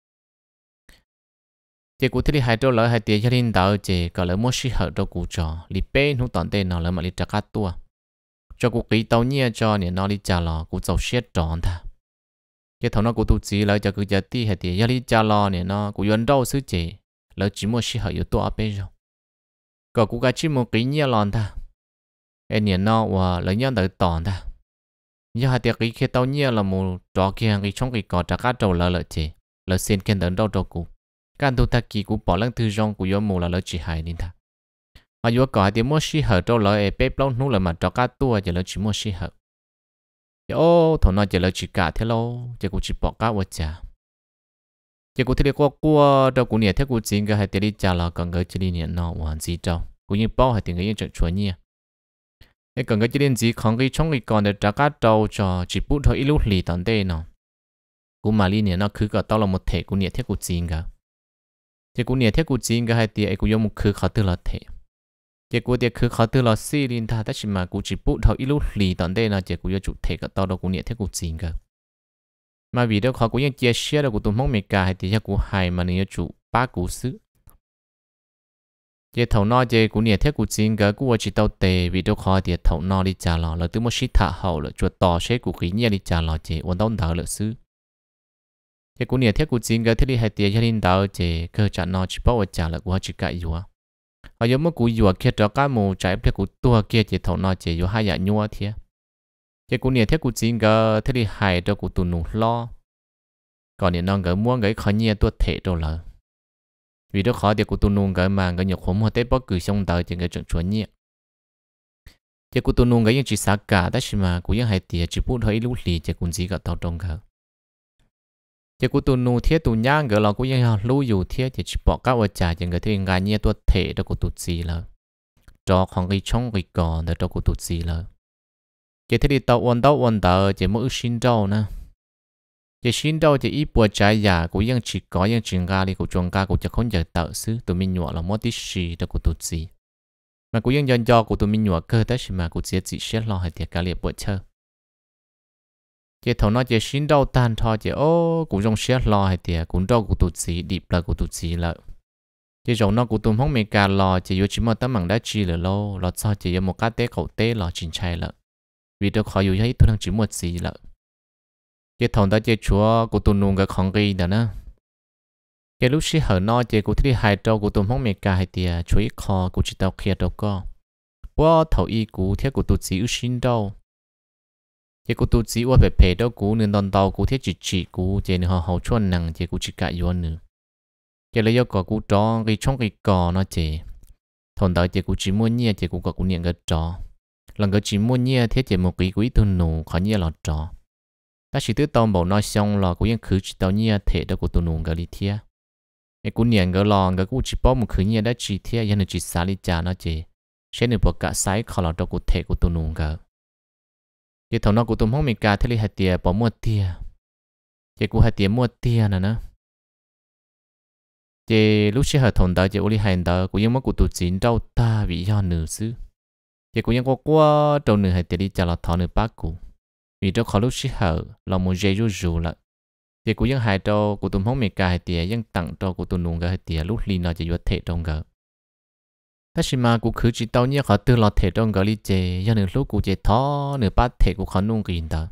cái cụ thể hai trâu lỡ hai tiền cho linh đạo chỉ có lỡ mua xí hở trâu cụ trò li bê nó toàn tên nó lỡ mà li trả cát tua cho cụ kỹ tàu nhia cho nè nó li trả lò cụ giàu xét tròn ta cái thằng nó cụ tu chỉ lỡ cho cứ giờ ti hai tiền cho li trả lò nè nó cụ yuan đâu xứ chỉ lỡ chỉ mua xí hở yếu tua bê rồi có cụ cái chỉ mua kỹ nhia lòn ta em nè nó và lỡ nhau đợi tòn ta giờ hai tiền kỹ khi tàu nhia là một trò kia cái trong cái cỏ trả cát trâu lỡ chỉ lỡ xin khen đỡ đâu trâu cụ can tu ta kỳ của bỏ lăng thư rong của mù là lỡ chỉ hại nên ta mà vô có thì mua xí hở trâu lỡ bếp lâu nú là mà cho cá tua chỉ lỡ chỉ mua xí hở ô thằng nó chỉ lỡ chỉ cả thế lâu chỉ cũng chỉ bỏ cá vào chả chỉ cũng thấy qua đâu cũng nhẹ thế cũng chính cái hai tiền đi chả là còn cái chỉ đi nhẹ nó hoàn gì trâu cũng như bao hai tiền cái chuyện chuối nhẹ cái còn cái chỉ đi gì không cái trong cái còn để trả cá trâu cho chỉ bút thôi ít lúc lì tận đây nó cũng mà đi nhẹ nó cứ có tao là một thể cũng nhẹ thế cũng chính cả chỉ cú nhiệt thế cú chín cái hai tiệt cú dùng một khứ khó từ là thế chỉ cú tiệt khứ khó từ là xí linh ta tất mà cú chỉ bút thầu ít lúc lì tận đây là chỉ cú dùng chủ thể cái tao đâu cú nhiệt thế cú chín cái mà vì đó họ cú dùng chia sẻ đâu cú tụm mong mấy cái hai tiệt cú hai mà nên chủ ba cú xứ chỉ thầu nó chỉ cú nhiệt thế cú chín cái cú chỉ tao tệ vì đó họ tiệt thầu nó đi trả lọ là từ một xí thả hậu là chuột tỏ sẽ cú khí nhiệt đi trả lọ chỉ quan đông đỡ là xứ cái cú nhiệt thế cú chín cái thế đi hai tiệt cho nên đỡ chỉ cơ trả nó chỉ bảo trả là cú chỉ cái gì ở giống một cú dùa kia cho cá mù trái phía cú tua kia chỉ thầu nó chỉ có hai dạng nhua thế cái cú nhiệt thế cú chín cái thế đi hai cho cú tụi nụ lo còn những non cái mua cái khó nhia tua thể đâu là vì đó khó thì cú tụi nụ cái mà cái nhục khổ mua tết bất cứ xong đời chỉ cái chuyện chuẩn nhia cái cú tụi nụ cái những chỉ xả cả đó mà cú những hai tiệt chỉ bút hơi lú lì chỉ cũng chỉ cả tàu trong cái cú tụi nụ thiết tụi nhang cái là cú những lú dù thiết chỉ bỏ các vật trả chỉ cái thế ngài nhia tua thể đó cú tụi gì là cho không cái trong cái cỏ để cho cú tụt gì là cái thế thì tàu ôn tàu chỉ mỗi xin đâu nè cái xin đâu chỉ ít bữa trái giả của những chỉ có những chuyện ga đi của chuồng ga của chỉ không giờ tạo xứ tụi mình nhọ là mất tí gì để cú tụt gì mà của những dân cho của tụi mình nhọ cơ tới mà của chỉ xét lo hay thiệt cả liệt bữa chơi cái thầu nó chỉ xin đâu tan thôi chỉ ô cũng trong xét lo hay thiệt cũng đâu của tụt gì điệp là của tụt gì là chỉ giống nó của tụi không mấy cả lò chỉ có chỉ một tấm bằng đá chi là lâu lò sao chỉ có một cái té khẩu té lò chỉnh chạy là vì tôi khỏiอยู่ให้tôi đang chỉ một gì là cái thằng đó chỉ chúa của tụi nung cái không ghi đó nè cái lúc xí hở nó chỉ của thứ hai trâu của tụi không mấy cả hay tiề chúa ít kho của chỉ tao kia đâu có bữa thầu y của thiết của tụi chỉ ưu xin đâu cái của tụi chỉ qua về phe đâu của nên đòn tàu của thiết chỉ của chỉ nên họ hậu chuan năng chỉ của chỉ cả yuan nữa cái lấy có cú chó cái trong cái cò nó chỉ thằng đó chỉ cú chỉ mua nhia chỉ cú có cú niệm cái chó lần cái chỉ mua nhia thế chỉ một cái quý tuần nụ khó nhia là chó ta chỉ tự tao bảo nói xong là cúยังkhứ chỉ tao nhia thể đó của tuần nụ cái lý thia cái cú niệm cái lò cái cú chỉ bảo một khứ nhia đã chỉ thia giờ nó chỉ xả lý trả nó chỉ sẽ được bảo cả sai khó là đó của thể của tuần nụ cái thằng nó của tuần không mình cả thế li hạt tiền bảo mua tiền cái cú hạt tiền mua tiền nè chỉ lúc xưa thằng đó chỉ uli hành đó cũng giống một cụ tụt chín đâu ta vì do nữ sư chỉ cũng giống qua trong nữ hay đi trả là thằng nữ bác cụ vì đó khó lúc xưa là một dây rủ lại chỉ cũng giống hai đâu cụ tụm không mấy cái hay giống tặng đâu cụ tụm nung cái hay lúc li nó chỉ vô thể trong cái tất nhiên mà cụ cứ chỉ tao nhớ họ từ lọt thể trong cái li chế do nữ lúc cụ chỉ thó nữ bát thể cụ khó nung cái đó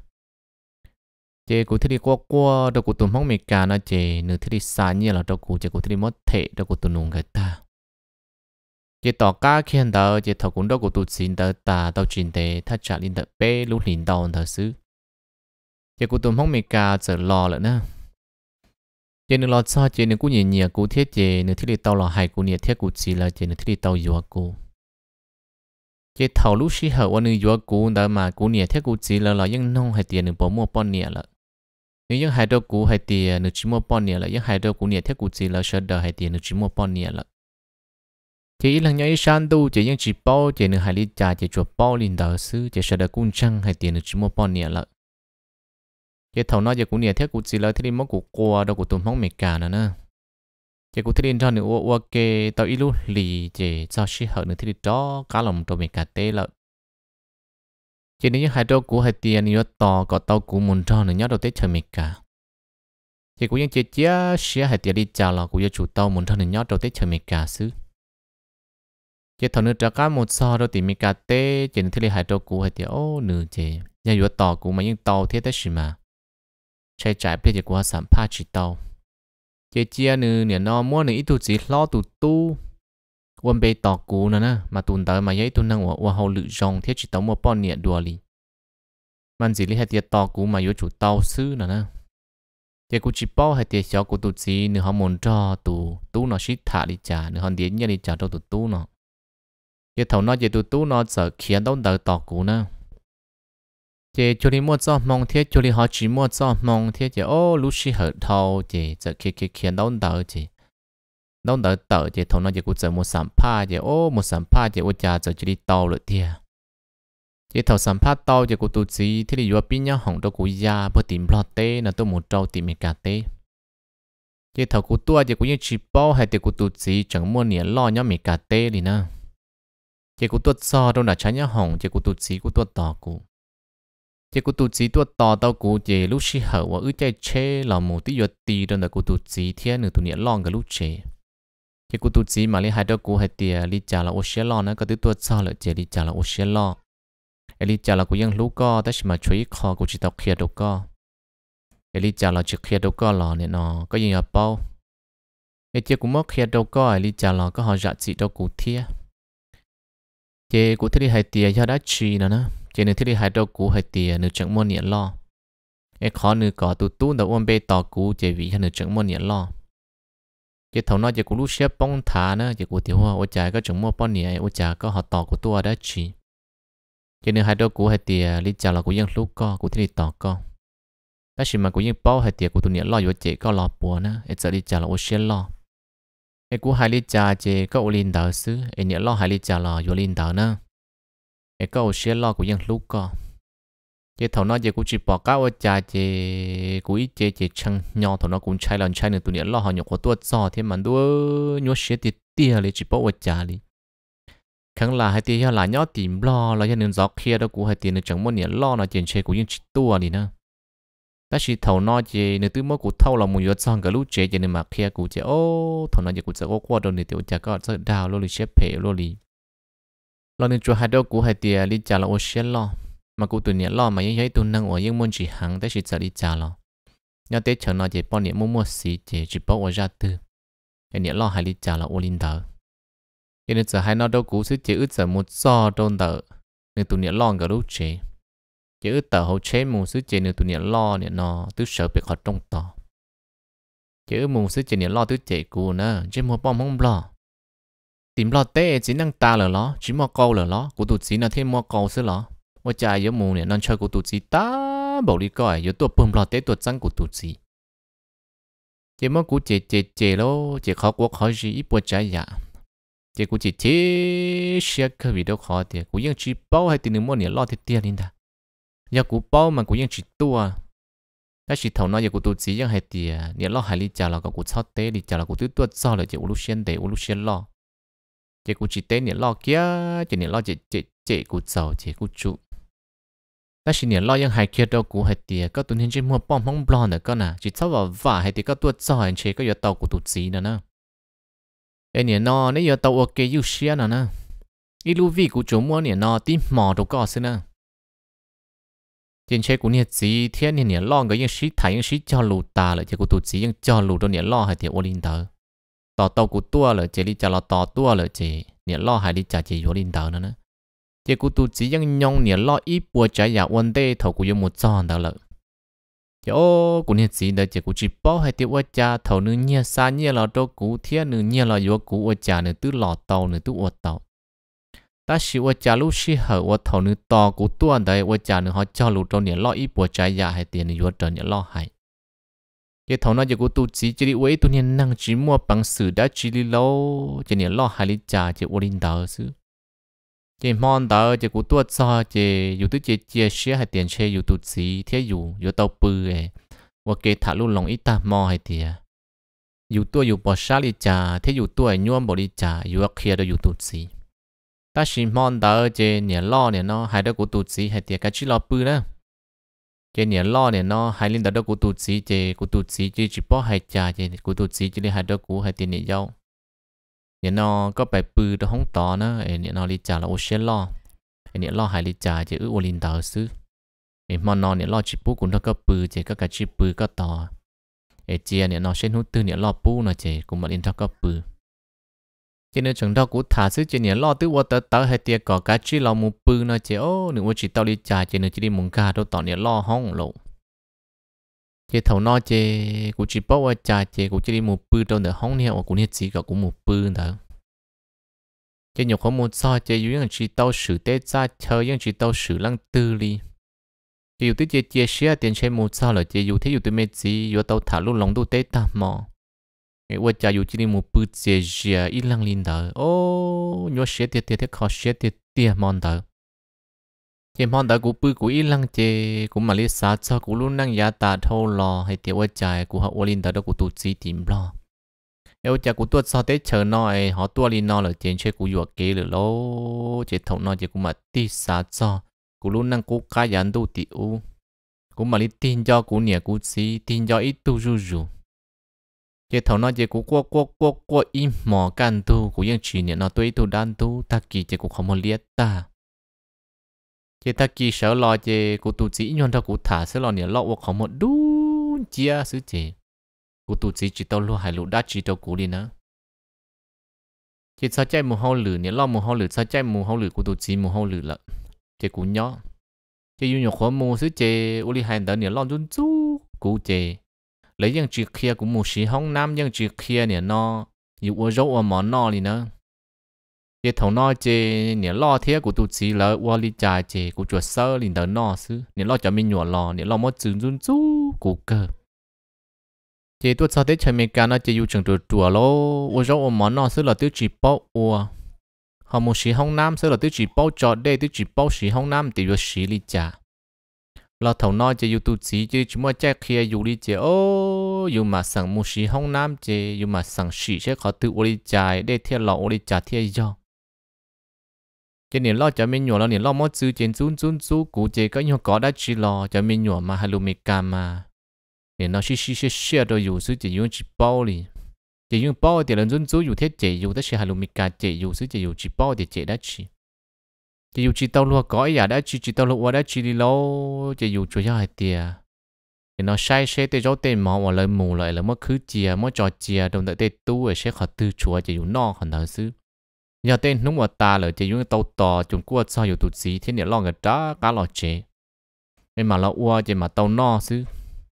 chế cụ thích đi qua đâu cụ tụm không mấy cả nó chế nửa thích đi xa như là đâu cụ chế cụ thích đi mất thể đâu cụ tụm nung người ta chế tỏ cá khi anh đó chế thầu cũng đâu cụ tụt xin đó ta đâu chuyện thế ta trả lên đợt bé lúc liền đầu thật sự chế cụ tụm không mấy cả giờ lo lại nè chế nửa lo sao chế nửa cụ nhẹ nhẹ cụ thiết chế nửa thích đi tàu là hai cụ nhẹ thiết cụ chỉ là chế nửa thích đi tàu dùa cụ chế thầu lúc xí hở qua nửa dùa cụ đó mà cụ nhẹ thiết cụ chỉ là những nông hay tiền nửa bỏ mua bao nhẹ là nếu những hai đôi cũ hay tiền nửa chỉ mua bao nhiêu là những hai đôi cũ nhiệt thiết cũ chỉ là sợ đời hay tiền nửa chỉ mua bao nhiêu là chỉ là những sản tu chỉ những chỉ bao chỉ nửa hai lít trà chỉ chuột bao linh đạo sư chỉ sợ đời cung trăng hay tiền nửa chỉ mua bao nhiêu là chỉ thầu nói chỉ cũ nhiệt thiết cũ chỉ là thiết đi mất cũ qua đâu cũ tụm không mấy cả nữa chỉ cũ thiết đi cho nửa ok tao ít lúc lì chỉ cho xí hở nửa thiết đi đó cá lòng tao mấy cả tê là chỉ nếu hai đôi cũ hai tiền nhiều to có tàu cũ muốn cho nữa nhớ đầu tết chơi mệt cả chỉ cũng những chế chế xía hai tiền đi chào là cũng như chủ tàu muốn cho nữa nhớ đầu tết chơi mệt cả xứ chỉ thằng nữa trả cá một so đâu tìm mệt cả tê chỉ nên thấy hai đôi cũ hai tiền ô nửa chế nhà nhiều to cũ mà những tàu thế đấy mà chạy chạy bây giờ cũng sản pa chỉ tàu chế chế nữa nè nó mua nữa ít tu chỉ lo tu quân bê tỏ cũ nữa nè mà tuần tới mà giấy tuần năng của hậu lự rong thiết chỉ tao mua bao nhiêu đùa li mình chỉ lấy hai tiệt tỏ cũ mà yếu chủ tao xứ nữa nè tiệt cũ chỉ bao hai tiệt xéo của tụt gì nữa họ muốn cho tu nó xít thả đi trả nữa họ điên như đi trả cho tụt tu nó tiệt thầu nó chỉ tụt tu nó sợ khiến đâu tới tỏ cũ nè chỉ cho đi mua cho mong thiết cho đi họ chỉ mua cho mong thiết chỉ ô lúc xí hở thầu chỉ sợ khiến đâu tới chỉ đâu đỡ tờ chỉ thằng nó chỉ cũng chờ một sản pa chỉ ô một sản pa chỉ ô cha chờ chỉ đi tàu rồi tia chỉ thầu sản pa tàu chỉ cũng tụt gì thì đi vô pin nhau hỏng đâu cũng ya bớt tìm lót tê là tôi một trâu tìm một cả tê chế thầu của tua chế của những chỉ bao hay chế của tụ chỉ chẳng mua nhẹ lo nhá mì cà tê đi nè chế của tua so đâu là trái nhá hồng chế của tụ chỉ của tua tỏ cụ chế của tụ chỉ tua tỏ tao cụ chế lúc xí hở và ư chạy chế là một tí giọt tì đâu là của tụ chỉ thiên nửa tụ nhẹ lo cái lúc chế chế của tụ chỉ mà lấy hai đứa cụ hay tiề lấy trả là ô xe lo nó có tí tua so lại chế lấy trả là ô xe lo lấy trả là của những lúc co ta chỉ mà chuối kho của chỉ tao kia đâu co lấy trả là chỉ kia đâu co lò này nó có gì ở bao chế cũng mất kia đâu có lấy trả là có họ dạ chỉ đâu cụ thia chế cụ thấy hai tiề cho đã chi nữa nè chế nữa thấy hai đâu cụ hai tiề nữa chẳng mua nhẹ lo khó nữa có tụ tụ đầu ôm bê tỏ cụ chế vì nữa chẳng mua nhẹ lo chế thầu nói chế cụ lúc xếp bông thả nữa chế cụ tiểu hoa ô trái có chẳng mua bao nhẹ ô trái có họ tỏ của tua đã chi chế nữa hai đâu cụ hai tiề lấy trả là cụ dân lúc co cụ thấy tỏ co ta chỉ mà cụ dân bao hai tiề cụ tụ nhẹ lo vô chế có lo bùa nữa giờ lấy trả là ô xe lo cú hai lít trà chế có linh đạo xứ nhớ lo hai lít trà lò vô linh đạo nữa có xe lo của dân lúc co chế thầu nó chế cú chỉ bỏ cá ở trà chế cú ít chế chăng nhỏ thầu nó cũng chạy lần chạy nữa tụi nhớ lo họ nhục của tôi cho thế mà đua nhớ xe tiệt tia lấy chỉ bỏ ở trà đi khẳng là hai tia là nhỏ tìm lo là cho nên gió kia đó cú hai tia nó chẳng muốn nhớ lo nó chuyện chơi của dân chỉ tua đi nữa ta chỉ thầu nó chỉ nếu từ mỗi cụ thâu là một giờ xong cái lúc chế cho nên mà kia cụ chế ô thầu nó chỉ cụ sẽ có qua đâu nên tiểu chả có sẽ đào luôn đi xếp phe luôn đi lo nên cho hai đứa cụ hai tia đi trả là ô xếp lo mà cụ tụi nhẹ lo mà những cái tụi năng ở những môn chỉ hàng ta chỉ sẽ đi trả lo nhớ tới chờ nó chỉ bao nhiêu mua xí chỉ bao ở ra tư cái nhẹ lo hai đi trả là ô linh đỡ cho nên giờ hai nó đâu cụ sẽ chỉ ước giờ một giờ đâu đỡ nên tụi nhẹ lo cái lúc chế chứ tờ hậu chế mù sứ chế nữa tụi nhẹ lo nè nó tứ sợ bị họ trong tỏ chứ mù sứ chế nè lo tứ chế cù nè chứ mua bom không lo tìm lo té chỉ năng ta là lo chỉ mua câu là lo của tụi chỉ là thêm mua câu xứ lo mua trà giữa mù nè non chơi của tụi chỉ ta bảo đi coi giữa tụi bơm lo té tụi trắng của tụi chỉ chứ mua của chế lo chế khó quá khó gì ít bữa trái dạ chế của chế xe cái video khó thì của những chỉ bao hay tiền mua nè lo thì tiền đi ta giờ cụ bao mà cụยังchỉ tua, ta chỉ thầu nói giờ cụ tu chỉยังhay tiề, nhớ lo hay đi trả là cụ chót té đi trả là cụ tu tua cho là chỉ ulu xuyên để ulu xuyên lo, chỉ cụ chỉ té nhớ lo kia, chỉ nhớ lo chỉ cụ giàu chỉ cụ trụ, ta chỉ nhớ loยังhay kia đâu cụ hay tiề, có tuần hiện chỉ mua bom không blon nữa con à, chỉ sau vào vả hay thì có tua cho anh chế có giờ tàu cụ tu chỉ nữa nè, em nhớ nó nếu giờ tàu ok yêu xuyên nữa nè, ilu vi cụ chủ mua nhớ nó tìm mò đâu có xí nè. trên chế của nhiệt gì thiên nhiên nhiệt lo cái những sĩ thái những sĩ cho lù ta lại chỉ của tụt sĩ những cho lù đâu nhiệt lo hay thì ô linh tờ tỏ tàu của tua lại chỉ đi trả là tỏ tua lại chỉ nhiệt lo hay đi trả chỉ ô linh tờ nữa chỉ của tụt sĩ những nhông nhiệt lo ít bùa trái giả vấn đề thầu của một tròn đó lại chỉ ô của nhiệt gì đó chỉ của chỉ bao hay thì ô trả thầu nữ nhiệt xa nhiệt là đâu của thiên nữ nhiệt là vô của ô trả nữ tứ lọ tàu nữ tứ ô tàu ta chỉว่าจารุชิเหอว่าถอนึต่อกูตัวใดว่าจานึเขาจอลูตัวเนี่ยล้ออีปัวใจยาให้เตียนยัวเดินเนี่ยล้อให้เจ้าถอนจะกูตูจีจะได้ไว้ตัวเนี่ยนั่งจีมัวปังสื่อได้จีลิโลจะเนี่ยล้อให้ลิจ่าจะวลินดาวซื้อเจ้ามอนดาวจะกูตัวซอจะอยู่ตัวเจียเชี่ยให้เตียนเชยอยู่ตูจีเที่ยอยู่เตาปือว่าเกถาลุลงอีตามอให้เตียอยู่ตัวอยู่ปอชาลิจ่าเที่ยอยู่ตัวยัวบริจ่าอยู่เคลียร์อยู่ตูจีta chỉ mong đợi chế nhẹ lo nè nó hai đứa của tụt xí hay tiệt cái chỉ lo bự đó chế nhẹ lo nè nó hai linh đứa của tụt xí chế của tụt xí chỉ bỏ hai trà chế của tụt xí chỉ hai đứa của hai tiền nhẹ dâu nhẹ nó có bài bự đó không to nữa nhẹ nó đi trà là ô xe lo nhẹ lo hai đi trà chế ô linh đào xứ mong nó nhẹ lo chỉ bút cũng nó có bự chế có cái chỉ bự có to chia nhẹ nó sẽ hút tư nhẹ lo bút nó chế cũng mà linh nó có bự cho nên chúng ta cũng thả sức cho nên lo từ vật tới hay tiệt có cá chỉ lo một bự nó chỉ ô nếu chỉ tao đi trả cho nên chỉ đi muốn cá đâu tao nên lo hông lộ chỉ thầu nó chỉ cũng chỉ bảoว่าtrả chỉ cũng chỉ đi một bự đâu nữa hông nè cũng chỉ có cũng một bự nữa chỉ nhiều không một sao chỉ những chỉ tao xử tết ra chơi những chỉ tao xử lăng tư đi chỉอยู่ที่chỉ share tiền chơi một sao là chỉอยู่ที่อยู่ที่mấy gìอยู่tao thả luôn lòng tu tết ta mòว่าจะอยู่ที่นี่มูปืนเจียอีหลังลินเดอโอ้ยว่าเสียเตี้ยเตี้ยเขาเสียเตี้ยมอนเดอ chế mong đợi cú bự cú ít lăng chế cú mà lý sát cho cú luôn năng giá tạ thâu lò hay tiêu ở trái cú họ linh đợi đó cú tụt chỉ tìm lo eo chả cú tuột sau tết chờ nói họ tua linh nó là trên chơi cú dọa kế rồi lố chế thâu nó chế cú mà tí sát cho cú luôn năng cú cá dán tu tiểu cú mà lý tin cho cú nhẹ cú xí tin cho ít tu ru ru chế thâu nó chế cú qua im mò can tu cú yên chỉ nhẹ nó tôi tu đan tu ta kỳ chế cú không một liệt ta chế ta kỳ sợ lo chế cú tu chỉ nhon ra cú thả sẽ lo nhẹ lo hoặc không một đu chia xứ chế cú tu chỉ tao lo hay lụ đá chỉ tao cú đi nữa chế sao chạy mù hao lử nhẹ lo mù hao lử sao chạy mù hao lử cú tu chỉ mù hao lử lợ chế cú nhỏ chế yêu nhục khó mù xứ chế u li hai đỡ nhẹ lo run chú cú chế lấy những chuyện kia của một sĩ hông nam những chuyện kia nhẹ nó yêu ở dấu ở món nó đi nữa chế thầu nó chế nhẹ lo thế của tụi chị là qua li trà chế của chuột sơ liền đỡ nó xứ nhẹ lo cho mình nhọ lò nhẹ lo mất chừng run chú của cơ chế tôi sau tết chơi mấy cái nó chế yêu chừng chùa lô ở dấu ở món nó xứ là tiêu chỉ bao ua họ một sĩ hông nam xứ là tiêu chỉ bao trọ đây tiêu chỉ bao sĩ hông nam thì yêu sĩ li trà lo thầu nó chế yêu tụi chị chế chúng mua trái kia yêu li chế ô yêu mà sang một sĩ hông nam chế yêu mà sang sĩ sẽ khó tự li trà để theo lò li trà theo do cho nên lo cho mình nhổ lo nên lo mất chữ trên chú cụ chế có nhiều có đã chỉ lo cho mình nhổ mà halu mi cam mà nên nó xí rồi dù sư chỉ dùng chỉ bao đi chỉ dùng bao thì là chú dù thế chế dù tất sẽ halu mi cam chế dù sư chỉ dùng chỉ bao thì chế đã chỉ dù chỉ tao luôn có ý đã chỉ tao luôn đã chỉ đi lâu chỉ dù chủ yếu hay tiệt thì nó sai sẽ tới chỗ tên mỏ và lời mù lại là mất khứ chia mất trò chia đồng tại tên tu ở sẽ khó tư chúa chỉ dùng no còn thở sư giờ tên đúng một ta là chỉ dùng tàu tò chúng qua saoอยู่tụt gì thế này lo người ta cá lo chế nên mà lo ua chỉ mà tàu no xứ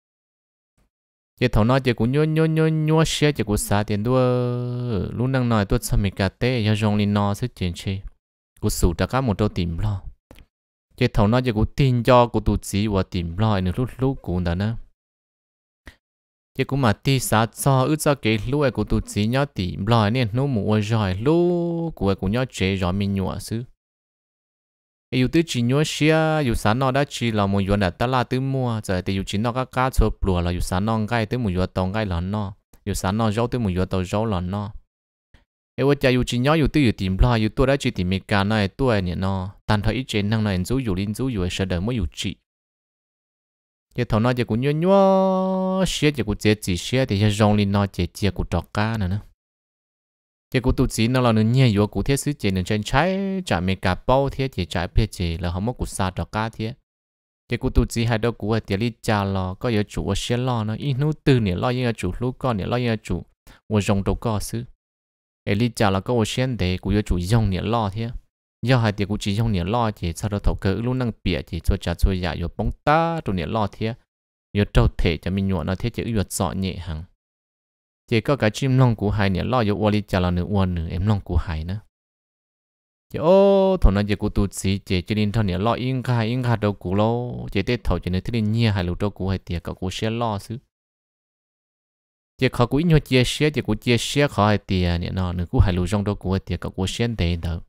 chỉ thầu no chỉ cũng nhua xe chỉ cũng xả tiền đua luôn đang nói tôi sao mình cà tê giờ rong lên no xứ chuyện chế cũng sủ ra cá một đôi tìm lo chỉ thầu no chỉ cũng tin cho cũng tụt gì và tìm lo nữa lúc cũng đó nữa chỉ cũng mà ti sát cho ước cho cái lúa của tụi chị nhớ tìm lo nên nó mua rồi lúa của cũng nhớ chế rồi mình nhọ xứ yêu tứ chỉ nhớ xia yêu sáng nó đã chỉ là một yuan đã ta la tứ mua giờ thì yêu chỉ nó các cá chua bùa là yêu sáng nó gai tới một yuan tông gai lợn nó yêu sáng nó rau tới một yuan tàu rau lợn nó yêu cha yêu chỉ nhớ yêu tứ yêu tìm lo yêu tôi đã chỉ tìm mấy cái này tôi này nó tan thời ít trên năng này chú yêu linh chú yêu sẽ đợi mới yêu chỉ cái thằng nó chỉ cũng nhua xía chỉ cũng chế chỉ xía thì sẽ rong lên nó chế cũng trọc cá nữa cái cũng tụt chỉ nó là nó nhẹ yếu cũng thiết sứ chế nó trên trái trả mấy cả bao thiết chế trái bê chế là không có cũng xa trọc cá thiết cái cũng tụt chỉ hai đứa cũng ở tiền lý cha lo có yếu chủ ở xía lo nó ít nút từ nè lo như chủ lúc con nè lo như chủ ở rong đâu có sứ cái lý cha là có ở xía để cũng yếu chủ rong nè lo thiết do hai tiệc cũng chỉ trong niệm lo chỉ sau đó thầu cỡ luôn năng bịa chỉ cho trả cho giả yếu bóng ta trong niệm lo thế yếu trâu thể cho mình nhuận nó thế chỉ yếu sọ nhẹ hàng chỉ có cái chim long của hai niệm lo yếu uali trả là nửa uan nửa em long của hai nữa chỉ ô thằng nó chỉ của tụt xí chỉ nên thằng niệm lo in khai đâu của lo chỉ tết thầu chỉ nên thế nên nhia hai lũ đâu của hai tiệc có của xe lo xứ chỉ khó của nhiều chia sẻ chỉ của chia sẻ khó hai tiệc niệm nó nửa của hai lũ trong đâu của hai tiệc có của xe để đâu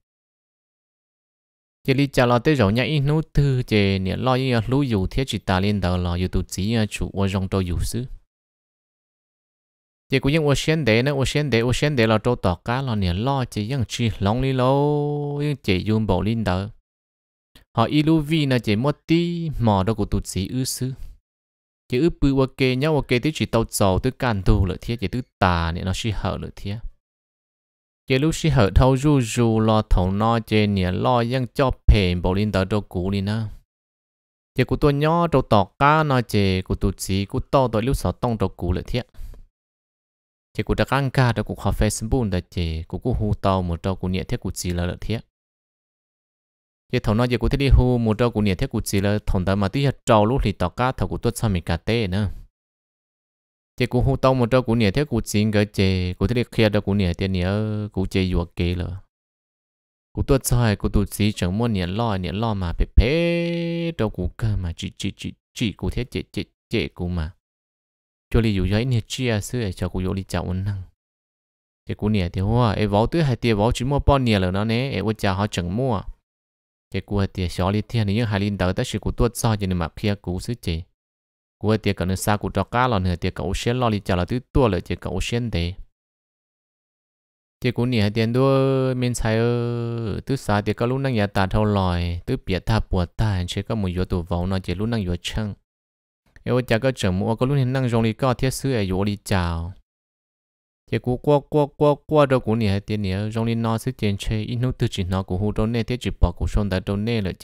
chỉ lý trả lo tới rồi nhá ít nút thư chỉ nè lo như lú dù thiết chỉ ta lên đầu lo dù tụt chỉ chủ ở trong đâu dù xứ chỉ cũng những ở sen để là trâu tọt cá lo nè lo chỉ những chỉ long đi lâu những chỉ dùng bộ lên đầu họ ilu vi là chỉ một tí mò đâu của tụt chỉ ư xứ chỉ ư bự ok nhau ok tới chỉ tàu dầu tới can tu lợi thiết chỉ tới tà nè nó chỉ hở lợi thiết chỉ lúc xí hở thâu ru lo thầu no chỉ nè lo yang cho phèn bộ linh tờ đâu cũ đi nè chỉ của tôi nhỏ đâu tọt cá nó chỉ của tôi chỉ của tôi lúc sáu tông đâu cũ lợi thiết chỉ của ta căng ca đâu của họ Facebook đó chỉ của hu tàu một đâu của nè thiết của chỉ là lợi thiết chỉ thầu no chỉ của thiết đi hu một đâu của nè thiết của chỉ là thằng ta mà tí hạt trâu lúc thì tọt cá thầu của tôi sao mình cà tê nữa chỉ cũng hú tông một trâu của nè thế của chính cái chế của thế kia đó của nè tiền nè của chế vừa kê rồi của tôi sai của tôi chỉ chẳng muốn nè lo mà phải phê đâu của cơ mà chỉ của thế chế của mà cho li dụ giấy nè chia sữa cho của li chào ôn năng chỉ của nè thì hoa em bảo tới hai tiền bảo chỉ mua bao nè rồi nó nè em chào họ chẳng mua cái cua tiệt xó li thiên những hai linh đỡ tới sự của tuột so cho nên mà kia cú xứ chị cua tiệt còn xa của trò cá lò nữa tiệt cậu xén lo li chả là thứ tua lại tiệt cậu xén đấy tiệt cú nè tiền đua mình xài thứ xa tiệt có lúc năng nhà ta thâu lòi thứ bịa ta bùa ta chỉ có một yếu tố vào nó chỉ lúc năng yếu chăng em chả có chừng mua có lúc năng dùng li có thiết sứ ở yếu li chào tiệt cú qua đâu cú nè tiền nè dùng li nó sức tiền chơi ít nút từ chỉ nó của hồ đâu nè tiệt chỉ bỏ cú xong tại đâu nè là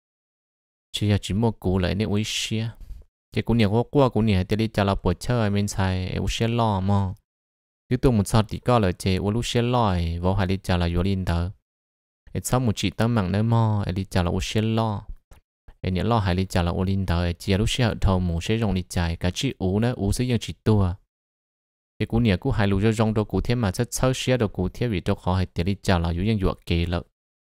chỉ là chỉ một cú lại nè uy xia cái cú nhiều qua cú nhiều thì đi chả là buổi chơi mình xài u xe lo mà cứ tôi một sao thì có là chế u lu xe lo vào hai đi chả là vô linh đó et sau một chỉ tấm mạng nữa mà đi chả là u xe lo et nhớ lo hai đi chả là u linh đó chỉ lu xe thầu một xe rong đi chạy cả chỉ u nữa u sử dụng chỉ tua cái cú nhiều cú hai lu cho rong đồ cú thêm mà rất xấu xe đồ cú thêm vì đồ khó hay đi chả là vô dụng dọa kề lợ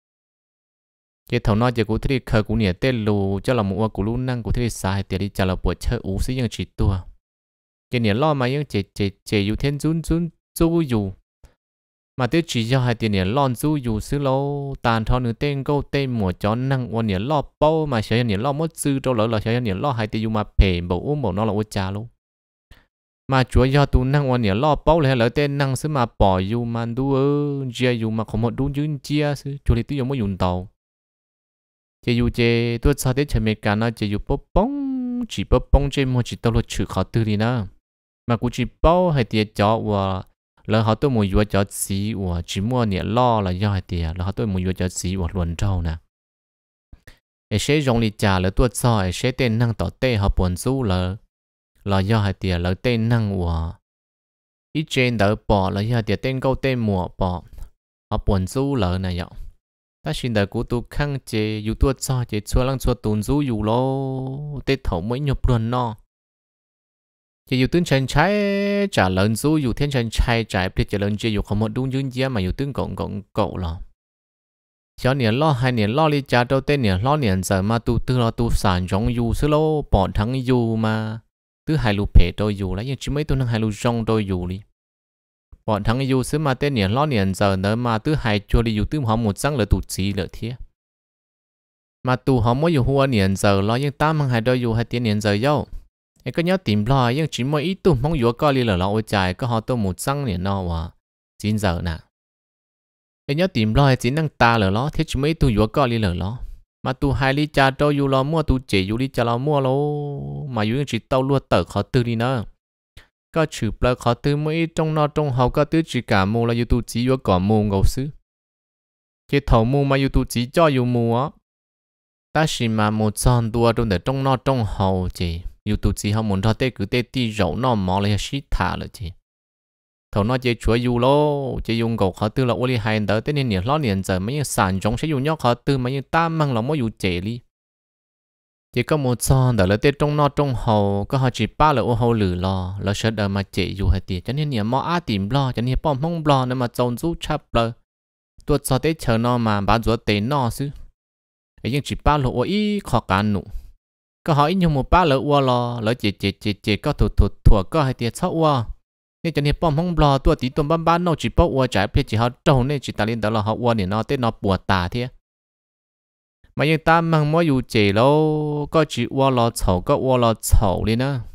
cái thầu nói chỉ cú thấy khờ cú nhẹ tên lù cho là một cú lú năng cú thấy sai thì đi trả là buổi chơi ủ sử dụng chỉ tua cái nhẹ lo mà những chế yêu thiên du dù mà tiêu chỉ cho hai tiền nhẹ lo du dù xứ lâu tàn thọ nữ tên câu tên mùa chó năng quan nhẹ lo bao mà sẽ nhẹ lo mất dư đâu lỡ là sẽ nhẹ lo hai tiền dù mà phê bộ nó là ô cha luôn mà chúa do tu năng quan nhẹ lo bao lại lỡ tên năng xứ mà bỏ dù mà đu chia dù mà không một đu dưng chia xứ chúa thì tiêu dùng mới dùng tàu chỉ dù chế tôi sao đến chơi mấy cái nó chỉ dù chỉ bông trên một chỉ tao luật chữ khó tư đi nữa mà cũng chỉ bao hay tiệt cho và lỡ họ tôi muốn vừa cho xí và chỉ mua nhẹ lo là do hay tiệt lỡ họ tôi muốn vừa cho xí và luận trâu nè để sẽ dùng đi trả lỡ tôi sao sẽ tên năng tỏ tê họ buồn du là do hay tiệt lỡ tên năng và ít trên đỡ bỏ là do tiệt tên câu tên mùa bỏ họ buồn du lỡ này vậy ta xin đời của tôi khăng chế dù tôi cho chế xua lăng xua tồn du dù lo tết thấu mới nhập luôn no chế dù tướng chân trái trả lần du dù thiên chân trái trái biết trả lần chế dù không một đúng dương giá mà dù tướng cộng cậu là cho niệm lo hai niệm lo đi trả đâu tên niệm lo niệm giờ mà tu tư lo tu sản giống dù xứ lo bỏ thắng dù mà thứ hai lù phe đôi dù lấy nhưng chỉ mấy tôi năng hai lù rong đôi dù đi bọn thằng yêu xứ mà tên niệm lo niệm giờ nữa mà thứ hai cho đi yêu tư họ một sáng là tụ chỉ lợi thế mà tụ họ mới yêu hoa niệm giờ lo nhưng ta mang hai đôi yêu hai tiền niệm giờ yêu em có nhớ tìm lo nhưng chỉ mỗi ít tụ mong yêu coi đi là ôi trời có họ tôi một sáng niệm nó và chín giờ nè em nhớ tìm lo chỉ năng ta là lo thế chỉ mấy tụ yêu coi đi là lo mà tụ hai đi cha đôi yêu lo mua tụ chỉ yêu đi cha lo mua lo mà yêu chỉ tao luôn tờ khó tư đi nữa có chữ bờ khó tư mấy trong nó trong hậu có tư chỉ cả mù là YouTube chỉ có cả mù ngầu xứ cái thầu mù mà YouTube chỉ cho yêu mù á ta chỉ mà một son đua trong để trong nó trong hậu chỉ YouTube chỉ họ muốn thao tê cứ tê ti rậu nó mò lại xí thả rồi chỉ thầu nó chỉ chúa yêu lô chỉ dùng cầu khó tư là ô li hai đỡ tên nên nhiệt lo liền giờ mấy sản giống sẽ dùng nhóc khó tư mấy ta mang là mỗi yêu chế đi chỉ có một son đó là tết trong nó trong hậu có họ chỉ ba là ô hậu lử lo là sợ đợi mà chạy dù hay tiệt cho nên nhiều mò á tìm lo cho nên bom không lo nên mà trồng rú chắp lơ tuột sau tết chờ nó mà bán rúa tết nó xứ ấy nhưng chỉ ba là ô ý khó cản nụ có hỏi nhưng một ba là ô lo lỡ chỉ có thua có hay tiệt xấu ô nên cho nên bom không lo tuột tí tuần bán nó chỉ bao ô trái phía chỉ họ trồng nên chỉ ta lên đó là họ ô để nó tết nó bùa tà thế mà nhưng ta mang mỗi dù chế lâu có chỉ qua lò chậu có qua lò chậu đi nữa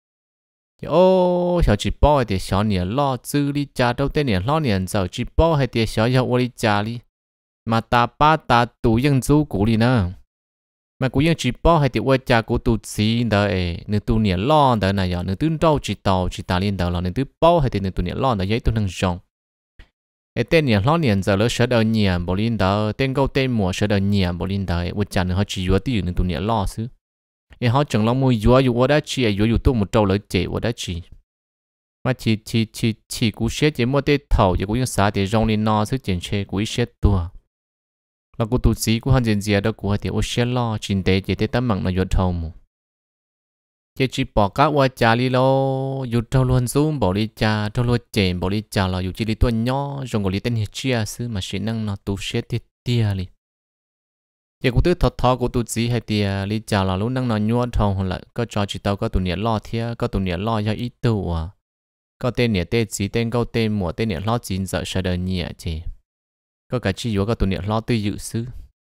ô 小 chỉ bao thì 小 年lo tư đi cha đâu tên 年 lo 年 giờ chỉ bao hay thì 小 giờ đi cha đi mà ta ba ta tụ dân du cũ đi nữa mà cũ dân chỉ bao hay thì qua cha của tụ gì đấy nếu tụ 年 lo đấy này giờ nếu tụ đâu chỉ tàu chỉ ta lên đầu là nếu tụ bao hay thì nếu tụ 年 lo là giấy tụ năng rong tên niệm lo niệm giờ lỡ sợ đời niệm bổ linh đó tên câu tên mùa sợ đời niệm bổ linh đó tôi chẳng họ chỉ vừa tiêu nên tụi niệm lo xứ họ chẳng lo mua vừa đã chỉ vừa tôi một trâu lỡ chế vừa đã chỉ mà chỉ cú xét chỉ mua tết thầu chỉ cú những xã để rong lên nó xứ tiền chơi cú xét tua là cú tụt xí cú hơn tiền gì đó cú thì ô xét lo chính tế chỉ tết tấm bằng nó vừa thầu mù chỉ bỏ các qua trà li lo dù trâu luôn zoom bỏ đi trà trâu luôn chèn bỏ đi trà là dù chỉ đi tuần nhỏ rồi còn đi tên hiệp chia xứ mà sẽ năng nó tu sét tiệt tia li chỉ cũng tức thọ của tu sĩ hay tia li trà là lúc năng nó nhua thòng hoặc là có trò chỉ tao có tụ nhiệt lo thia có tụ nhiệt lo cho ít tu à có tên nhiệt tên chỉ tên câu tên mùa tên nhiệt lo chín giờ sẽ đời nhiệt chỉ có cả chi yếu có tụ nhiệt lo tư dự xứ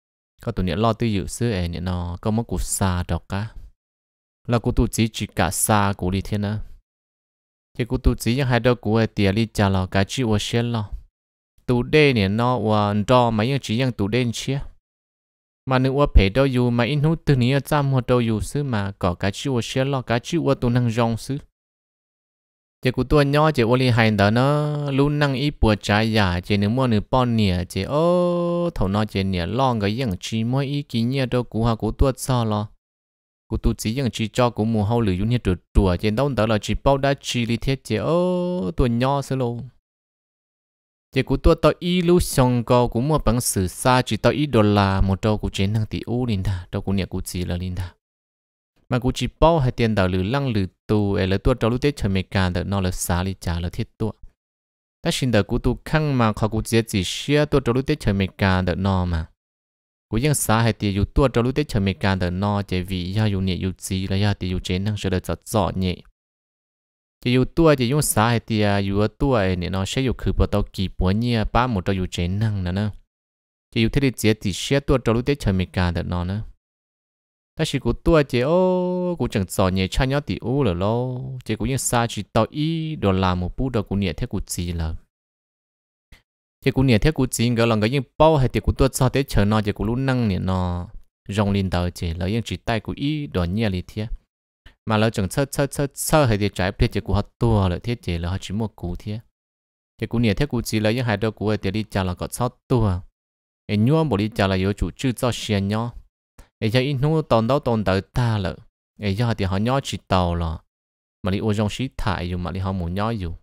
có tụi nhẹ lo tư dự xứ ấy nhẹ nó có mất cụ xa đọc cả là cụ tụ chỉ cả xa cụ đi thiên á chỉ cụ tụ chỉ hai đứa cụ ấy tiền đi trả lo cả chịu ở xe lo tụ đê nhẹ nó và đo mấy những chỉ yang tụ đê chia mà nếu ở phải đâu dù mà in hút từ này ra một đâu dù xứ mà có cả chịu ở xe lo cả chịu ở tụ năng rong xứ chỉ cụ tua nhỏ chỉ ở li hành đó nó luôn năng ý bùa trái giả chỉ nếu mua nửa bon nè chỉ ô thầu nó chỉ nè lo cái yang chỉ mỗi ý kiến nhẹ đâu cụ ha cụ tua sao lo cụ tu chỉ yang chỉ cho cụ mua hậu lửa dùng như trượt trên đâu đó là chỉ bao đã chỉ li thiết chỉ ô tua nhỏ xứ luôn chỉ cụ tua tao ý lu xong co cụ mua bằng sử xa chỉ tao ý $1 một đâu cụ trên năng tỷ u linh ta đâu cụ nè cụ chỉ là linh ta mà cụ chỉ bao hay tiền đào lử lăng lử tù ấy là tua trâu lú tết chơi mê cà đợt nó là xá li trả là thiết tua ta xin đợt cụ tu khăng mà họ cụ chỉ xia tua trâu lú tết chơi mê cà đợt nó mà cụยังxá hay tiền dù tua trâu lú tết chơi mê cà đợt nó chỉ vì ya dù nhẹ dù gì là ya tiền dù trên năng sẽ đợt giọt nhẹ chỉ dù tua chỉ dùng xá hay tiền dù tua ấy nè nó sẽ dù khử bỏ tao kỳ bùa nhẹ ba một trâu dù trên năng nữa chỉ dù thế thì chỉ xia tua trâu lú tết chơi mê cà đợt nó nữa ta chỉ cụ tua chỉ ô cụ chẳng giỏi nhẹ cha nhớ tỷ u rồi lo chỉ cụ như xa chỉ tao ý đồ làm một bút đồ cụ nhẹ theo cụ gì là chỉ cụ nhẹ theo cụ gì cái lần cái như bao hay thì cụ tua sao tới chờ nó chỉ cụ luôn năng nhẹ nó rong lên đầu chỉ là những chỉ tay cụ ý đồ nhẹ li thiệt mà là chẳng sơ hay thì trái thì chỉ cụ họ tua lại thiết chỉ là họ chỉ một cụ thiệt chỉ cụ nhẹ theo cụ gì là những hai đồ cụ hay thì đi trả là có sao tua em nhua bộ đi trả là yếu chủ chưa cho xe nhau ấy giờ in nu tồn tại ta lợ ấy giờ thì họ nhỏ chỉ tàu là mà đi ô trong xí thải dù mà đi họ muốn nhỏ dù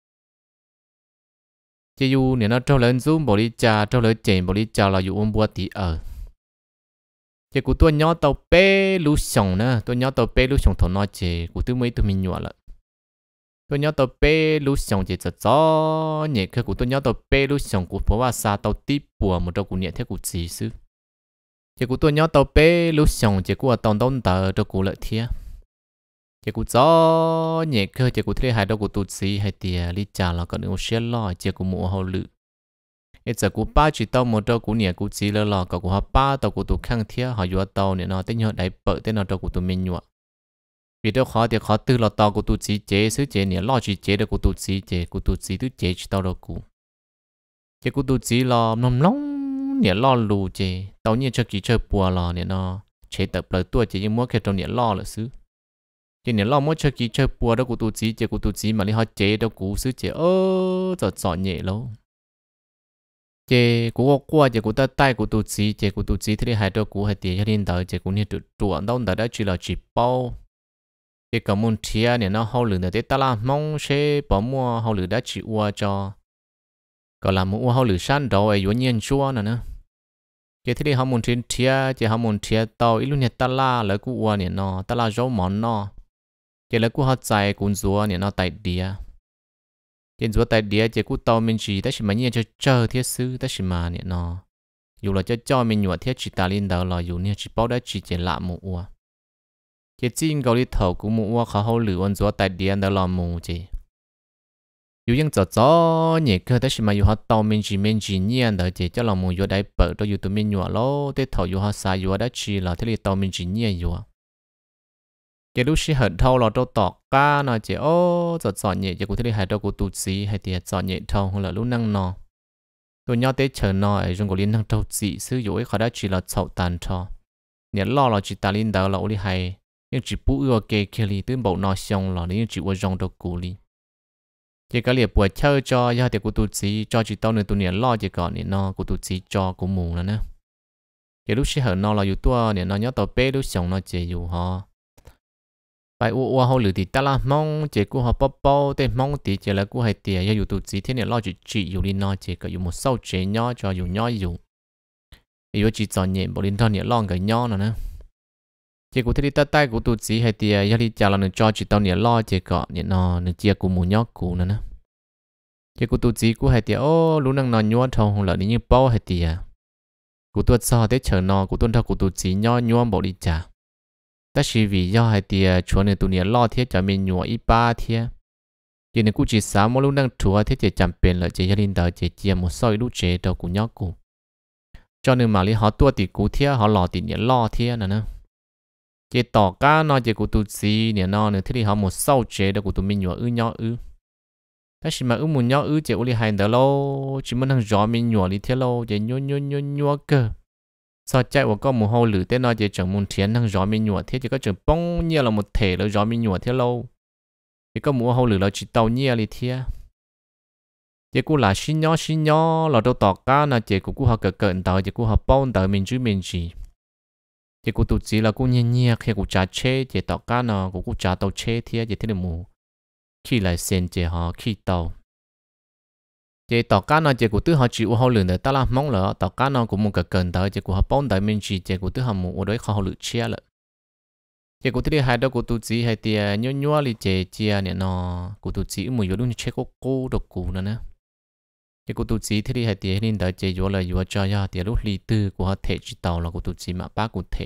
chỉ dù nếu nó trâu lớn zoom bỏ đi cha trâu lớn chèn bỏ đi cha là dù ôm bùa tí ở chỉ của tôi nhỏ tàu bé lú sòng nè tôi nhỏ tàu bé lú sòng thằng nó chỉ của tôi mấy tôi mình nhỏ lợ tôi nhỏ tàu bé lú sòng chỉ chợt gió nhẹ cái của tôi nhỏ tàu bé lú sòng của phố hoa sa tàu tí bùa một trâu của nhẹ theo của gì xứ chỉ của tôi nhớ tàu bé lúc xong chỉ của tàu đông tờ cho cụ lợi thiệt chỉ của gió nhẹ cơ chỉ của thế hai đâu của tụt xí hay tiề lý trả là còn nhiều xe lo chỉ của mua hậu lự ít giờ của ba chỉ tàu một đâu của nhẹ của xí lơ lò của họ ba tàu của tụt khang thiệt họ vừa tàu nhẹ nó tới nhớ đại bự tới nó đâu của tụt mình nhọ vì đâu khó thì khó tư là tàu của tụt xí chế xứ chế nhẹ lo chỉ chế được của tụt xí chế của tụt xí thứ chế chỉ tàu đâu chỉ của tụt xí lo nằm lóng nhẹ lo lù chế tao nhẹ cho kỹ chơi bùa lò nhẹ nó chế tập lời tua chỉ những mối khi trong nhẹ lo là xứ chỉ nhẹ lo mối cho kỹ chơi bùa đó của tụi chỉ chế của tụi chỉ mà đi họ chế đâu của xứ chế giọt nhẹ lâu chế của qua chế của ta tay của tụi chỉ chế của tụi chỉ thì hai đâu của hai tiền cho nên đợi chế của nhẹ tụt tuột đâu đợi đó chỉ là chỉ bao chế cả môn thia nhẹ nó hậu lửa để ta làm mong sẽ bỏ mua hậu lửa đã chỉ qua cho còn làm mua hậu lửa san đầu ấy vô nhiên chua nữa chỉ thấy họ muốn trên thia chỉ họ muốn thia tàu ít lúc này ta la lấy cú uo này nó ta la rau món nó chỉ lấy cú họ chạy cuốn rùa này nó tại địa trên rùa tại địa chỉ cú tàu mình chỉ ta chỉ mà nhiên cho chờ thiết sư ta chỉ mà này nó dù là cho mình nhọ thiết chỉ ta lên đầu là dù này chỉ bao đã chỉ lạ một uo chỉ chính cầu đi thầu cú một uo họ hậu lửa uốn rùa tại địa đó là mù chỉ dù những gió nhẹ cơ đó mà dù họ tàu mình chỉ nhiên đó chỉ cho lòng mùi vô đại bờ đó dù tụi mình nhỏ lố để thầu dù họ xài dù đã chỉ là thế thì tàu mình chỉ nhiên dù chỉ lúc xí hận thâu là đâu tọt ca nó chỉ gió nhẹ chỉ có thế thì hai đâu của tụt xí hay thì gió nhẹ thâu hoặc là lúc năng nọ tôi nhớ tới chờ nọ ở trong cái liên năng thâu xí sử dụng họ đã chỉ là sầu tàn thọ nhẹ lo là chỉ ta liên đó là uli hay nhưng chỉ bù ưa kê kia li tới bộ nọ xong là nhưng chỉ qua trong đâu cũ li chỉ có liệt bùa chơi cho do thì của tụi chị cho chị tao nữa tụi nhện lo chỉ còn nhện nó của tụi chị cho của mù nữa nè chỉ lúc xí hở nó là dù tua nhện nó nhớ tao bé lúc xong nó chỉ dù họ phải u họ lử thì ta là mong chỉ của họ bao tên mong thì chỉ là của hai tiền do dù tụi chị thế nhện lo chỉ dù đi nó chỉ có dù một sau chế nhỏ cho dù nhỏ dù dù chỉ chọn nhện bộ liên thon nhện lo cái nhỏ nữa nè chỉ của thế thì ta tay của tụi chị hay thì do đi chào là nó cho chị tao nhẹ lo chỉ có nhẹ nó chia của mù nhóc cụ nữa nè chỉ của tụi chị của hay thì lúc năng nó nhua thâu không là như bao hay thì của tụi sao để chờ nó của tụi thâu của tụi chị nhua bỏ đi trả ta chỉ vì do hay thì chúa này tụi nhẹ lo thế cho mình nhua ít ba thế chỉ nên cũng chỉ sáng mỗi lúc năng chúa thế chỉ chậm bền là chỉ gia đình đời chỉ chia một soi lúc chế đầu của nhóc cụ cho nên mà li họ tua thì cú thia họ lò thì nhẹ lo thia nè nè chế tỏ cá nó chế của tụi gì nè nó nữa thế thì họ một sau chế đó của tụi mình nhỏ nhỏ thế chỉ mà muốn nhỏ chế uli hay đó lâu chỉ muốn thằng gió mình nhỏ đi thế lâu chế nhua cơ sao chạy của con một hồ lử tên nó chế chẳng muốn thiến thằng gió mình nhỏ thế chỉ có chẳng bông như là một thể là gió mình nhỏ thế lâu chỉ có một hồ lử là chỉ tàu nhia đi thế chế của là xin nhỏ là đâu tỏ cá là chế của họ cận tàu chế của họ bông tàu mình chỉ chế của tụi chị là cũng nhẹ khi của trả chế chế tàu cá nó cũng trả tàu chế thế chế thế là mù khi lại xem chế họ khi tàu chế tàu cá nó chế của tụi họ chịu họ lừa để ta làm mong là tàu cá nó cũng một cái cần tàu chế của họ bông tàu mình chỉ chế của tụi họ một đối họ lừa chia lại chế của tụi hai đó của tụi chị hay tiền nhua li chế chia này nó của tụi chị một yếu đúng chế của cô độc cụ nữa chế của tụi chị thì hay tiền nên đợi chế yếu là yếu cho ya tiền lúc li tư của họ thể chỉ tàu là của tụi chị mà ba cụ thể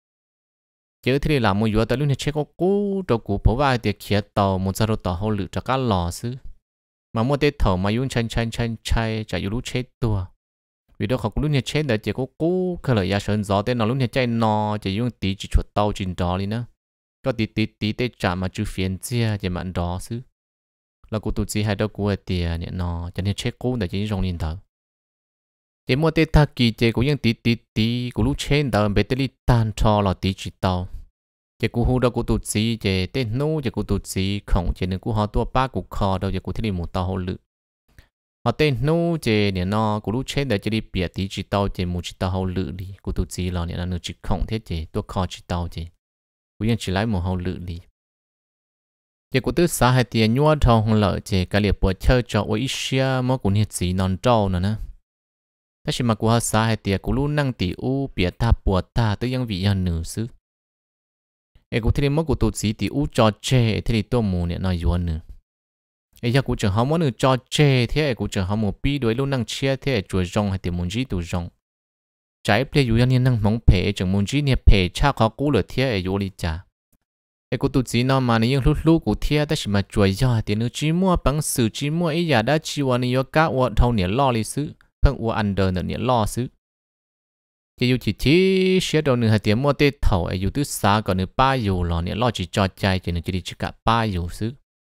chế thì làm một yếu tới lúc này chế của cô độc cụ bảo vai tiền kia tàu một giờ tàu họ lừa cho cá lò xứ mà mua tết thầu mà dùng chay chả yếu lúc chết tua vì đó họ cũng lúc này chết đợi chế của cô khơi lại ya sơn gió tên nó lúc này chay nó chế dùng tí chỉ chuột tàu trên đó đi nữa có tí tết trả mà chú phiền chia chế mặn đó xứ là cô tụi chị hay đâu của tiền nè nó cho nên chết cô để chỉ dùng lên tờ chế mua tết thà kỳ chế cũng những tí của lúc chết tờ bé tết đi tan cho là tí chỉ tàu chế cô hú đâu cô tụi chị chế tết nô chế cô tụi chị không chế nên cô họ tua ba cô kho đâu chế cô thích đi một tàu hồ lự họ tên nô chế nè nó cô lúc chết để chế đi bịa tí chỉ tàu chế một chỉ tàu hồ lự đi cô tụi chị là nè nó nur chỉ không thế chế tua kho chỉ tàu chế cô những chỉ lấy một hồ lự đi chế của tứ xã hay tiền nhua thầu không lợi chế cái liệp bữa chơi cho ôi xia mà cũng hiện gì non trâu nữa nè thế chỉ mà của họ xã hay tiền của lu năng tỷ u bịa ta bùa ta tới những vị nhân nữ xứ ấy của thế mà của tụt sĩ tỷ u cho chê thế thì tôi muốn nè nói yuan nữa ấy giờ của trường họ muốn nữ cho chê thế ấy của trường họ một pi đuổi lu năng chia thế chuột rong hay tiền muốn gì tụ rong trái ple yu nhân năng mong phe trường muốn gì nè phe cha khó cũ lửa thế ấy yu li cha ấy cô tụi chị nó mà những lúc của thia ta chỉ mà chuối do tiền nữ chỉ mua bằng sự chỉ mua ấy giờ đã chỉ vào những cái vật thâu nhẹ lo lý sự phân vật under nữa nhẹ lo sự cái yêu chỉ xé đầu nữa hay tiền mua tết thầu ấy yêu thứ xa còn nữa ba yêu lo nhẹ lo chỉ cho trái chỉ nữa chỉ đi chỉ cả ba yêu sự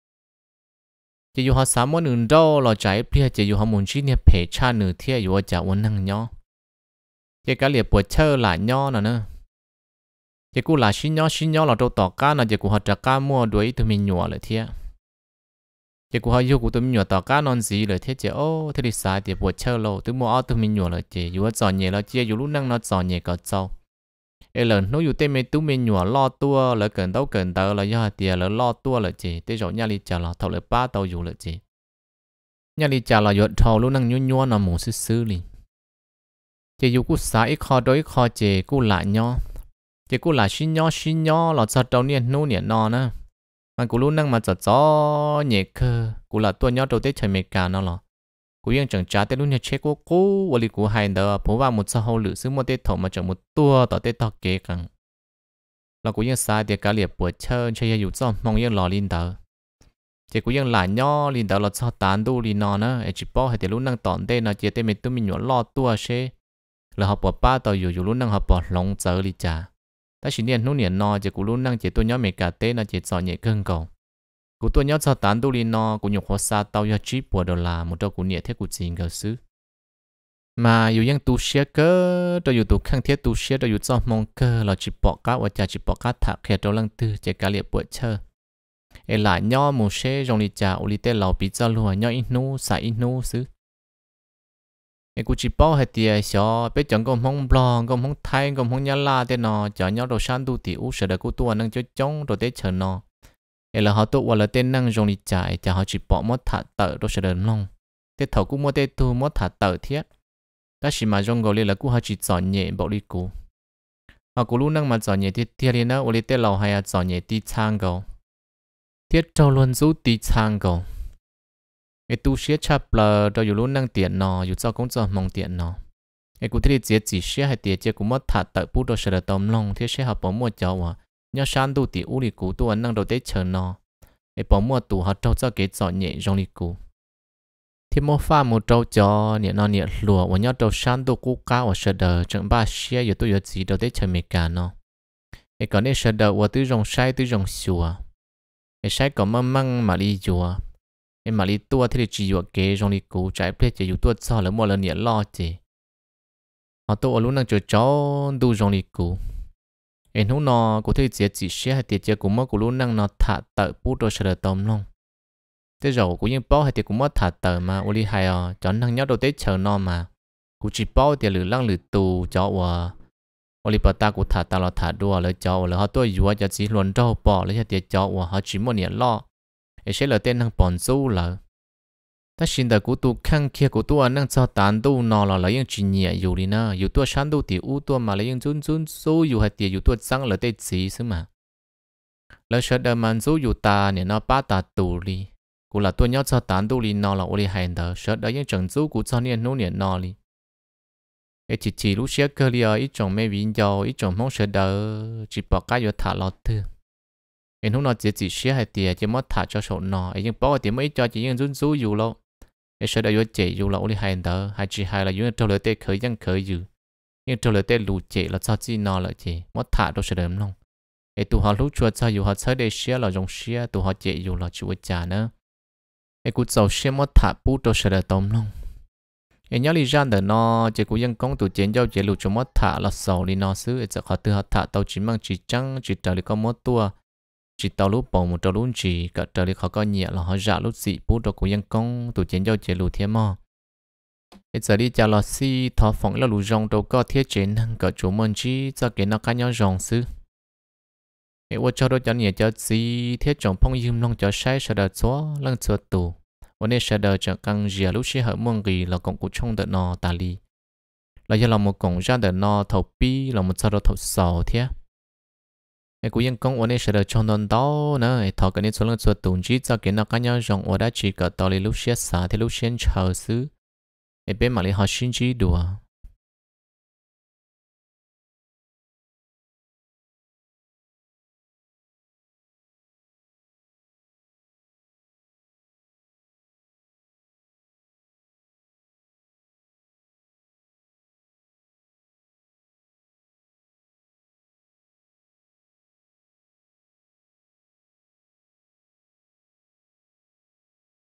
cái yêu họ xa mua nữa đâu lo trái phe cái yêu họ muốn chỉ nhẹ phe cha nữa thia yêu trả uốn năng nhỏ cái liệp bữa chơi lại nhỏ nữa cái cú là xin nhỏ là đâu tỏ cá là cái cú họ trả cá mua đuổi tụi mình nhỏ lại thế cái cú họ yêu của tụi mình nhỏ tỏ cá non gì lại thế chứ ô thế thì sai thì buổi chơi lâu tụi mua tụi mình nhỏ lại chứ yêu chọn nhẹ là chia yêu lúc năng nó chọn nhẹ cả châu ấy lần nó yêu tên mình tụi mình nhỏ lo tua là cần đâu là do tiền là lo tua là chứ thế rồi nhà đi trả là thầu lại ba tàu yêu lại chứ nhà đi trả là yêu thầu lúc năng nhỏ là một xứ liền cái yêu cú sai khó đối khó chứ cú lại nhỏ cái cô là xin nhỏ là sao đâu niên nô niên nọ nè mà cô lúc năng mà cho nhẹ cơ cô là tôi nhỏ đầu tiên chơi mẹ cả nó là cô yên chẳng trả tới lúc này chết cô và li cô hay đó bố vào một sao hậu lự xứ một tết thổ mà chẳng một tua tao tết tao kế càng là cô yên sai thì cả liệp bữa chơi chơi yêu cho mong yên lò linh đó chỉ cô yên là nhỏ linh đó là sao tán đu linh nọ nè chỉ bỏ hay thì lúc năng tòn đây nó chỉ tên mình tụi mình nhỏ lo tua xe là họ bỏ ba tao yêu lúc năng họ bỏ lông giờ đi trả ta chỉ niệm nô niệm nọ chỉ cú luôn năng chỉ tôi nhớ mấy cả tên là chỉ chọn nhẹ cân cầu cú tôi nhớ cho tán tu li nọ cú nhục hoa sa tao ya chip của đô la một trâu cú niệm thế cú chính cơ xứ mà dù những tu sửa cơ tôi dù tu khang thiết tu sửa tôi dù cho mong cơ là chỉ bỏ cá và chỉ bỏ cá thạc khi trâu lăng tư chỉ cá liệp bữa chơi ấy lại nhớ một xe trong li trà uli tên lẩu bị cho luôn nhớ ít nô xài ít nô xứ cái cú chỉ bảo hay tiệt xó bé chọn con hông blong con hông thay con hông nhá la tên nó chọn nhau đồ san tu tiểu sợ được cú tua năng cho chống đồ tết chờ nó ấy là họ tụ là tên năng dùng đi chạy cho họ chỉ bỏ mất thả tợ đồ sợ được long tết thầu cú mua tết tu mất thả tợ thiết ta chỉ mà dùng gọi là cú họ chỉ chọn nhẹ bảo đi cú họ cú lúc năng mà chọn nhẹ thiết thiết đi nữa uli tết lầu hay chọn nhẹ tí sang cầu thiết trâu luôn rút tí sang cầu cái tu sửa chập là do lúc năng tiền nó dù cho cũng cho mong tiền nó cái cụ thể chỉ sửa hay tiền chỉ cũng mất thả tự bút đồ sửa tôm long thế sẽ học bỏ mua cháu à nhớ san tu tỷ u li cụ tu năng đầu tết chờ nó cái bỏ mua tủ họ trâu cho cái chọn nhẹ trong li cụ thì mua pha một trâu cho nhẹ nó nhẹ lùa và nhớ trâu san đồ cú cá và sợ đờ chẳng ba xe giờ tôi giờ gì đâu tới chơi mì cả nó cái còn đây sợ đờ và tứ rồng sai tứ rồng xùa cái sai có măng măng mà đi chùa cái mà đi tua thì chỉ dụ kế rồng đi cú trái plei chỉ dụ tua cho là mua lần nhẹ lo chỉ họ tôi ở lúc năng chơi chó đu rồng đi cú em hôm nọ cụ thấy chỉ xe hay tiệt chơi cũng mất cụ lúc năng nó thả tự bút đồ sợ đờ tôm luôn thế rồi cũng như bao hay thì cũng mất thả tờ mà uli hay chọn năng nhớ đầu tết chờ nó mà cũng chỉ bao thì lử lăng lử tù cho và uli bắt ta cũng thả ta là thả đua lấy cho là họ tôi vừa cho chỉ luận đâu bỏ lấy cho cho và họ chỉ một niệm lo để sẽ là tên năng bòn du là ta xin đời của tu khăn kia của tu năng cho tàn tu nó là lấy những chuyện nhẹ dù đi na dù tu sáng tu thì u tu mà lấy những chun chun số dù hay thì dù tu sáng là tết gì xứ mà lấy sợ đời man số dù ta nè nó ba ta tù đi cú là tôi nhớ cho tán tu li nó là uli hành đó sợ đó những trận chú của cho nên nô niệm nó li cái chỉ lúc xưa cơ li ít trồng mấy viên dầu ít trồng mong sợ đó chỉ bỏ cái vô thả lọt thôi em hôm nó chỉ xưa hay tiệt chỉ mất thả cho sổ nó ấy nhưng bỏ thì mấy cho chỉ những run rú dù lo cái sợ đó vô chạy dù là uli hành đó hay chỉ hay là những trâu lợn tê khởi dân khởi dù nhưng trâu lợn tê lù chạy là cho chi nó là chỉ mất thả đâu sợ đờm luôn ấy tụ họ lúc chua cho dù họ chơi để xưa là dùng xưa tụ họ chạy dù là chịu trả nữa ai cũng giàu xem mất thả bút đồ sẽ được tóm luôn ai nhớ lý ra để nó chỉ cũng dân công tụ chiến giao chỉ lụt cho mất thả là sầu đi nó xứ ai họ từ họ thả tàu chỉ mang chỉ trắng chỉ trở lại có mất tua chỉ tàu lúc bầu một tàu lúc chỉ cả trở lại họ có nhẹ là họ giả lúc gì bút đồ của dân công tụ chiến giao chỉ lụt thêm mò ai giờ đi chào là si thọ phỏng là lụt rong đâu có thiết chế năng cả chủ môn chi cho cái nó cá nhau rong xứ ai qua cho đó cho nhẹ cho gì thiết trồng phong dương long cho sai sẽ được xóa lăng xóa tùวันนี้เสด็จจากกังเจียลุเชี่ยเหมืองกีเรากงกุช่องเดินนอตาลีเราจะเราหมดกงจานเดินนอทบปีเราหมดซาเราทบสาวเทียไอ้กูยังกงวันนี้เสด็จช่องเดินโตนะไอ้ทอกันนี้ส่วนเรื่องส่วนตุนจีจะกินนักการยังจงว่าได้จีกับตอลีลุเชี่ยสาที่ลุเชี่ยเชอซื้อไอ้เป็นมาเลยหาชินจีดัว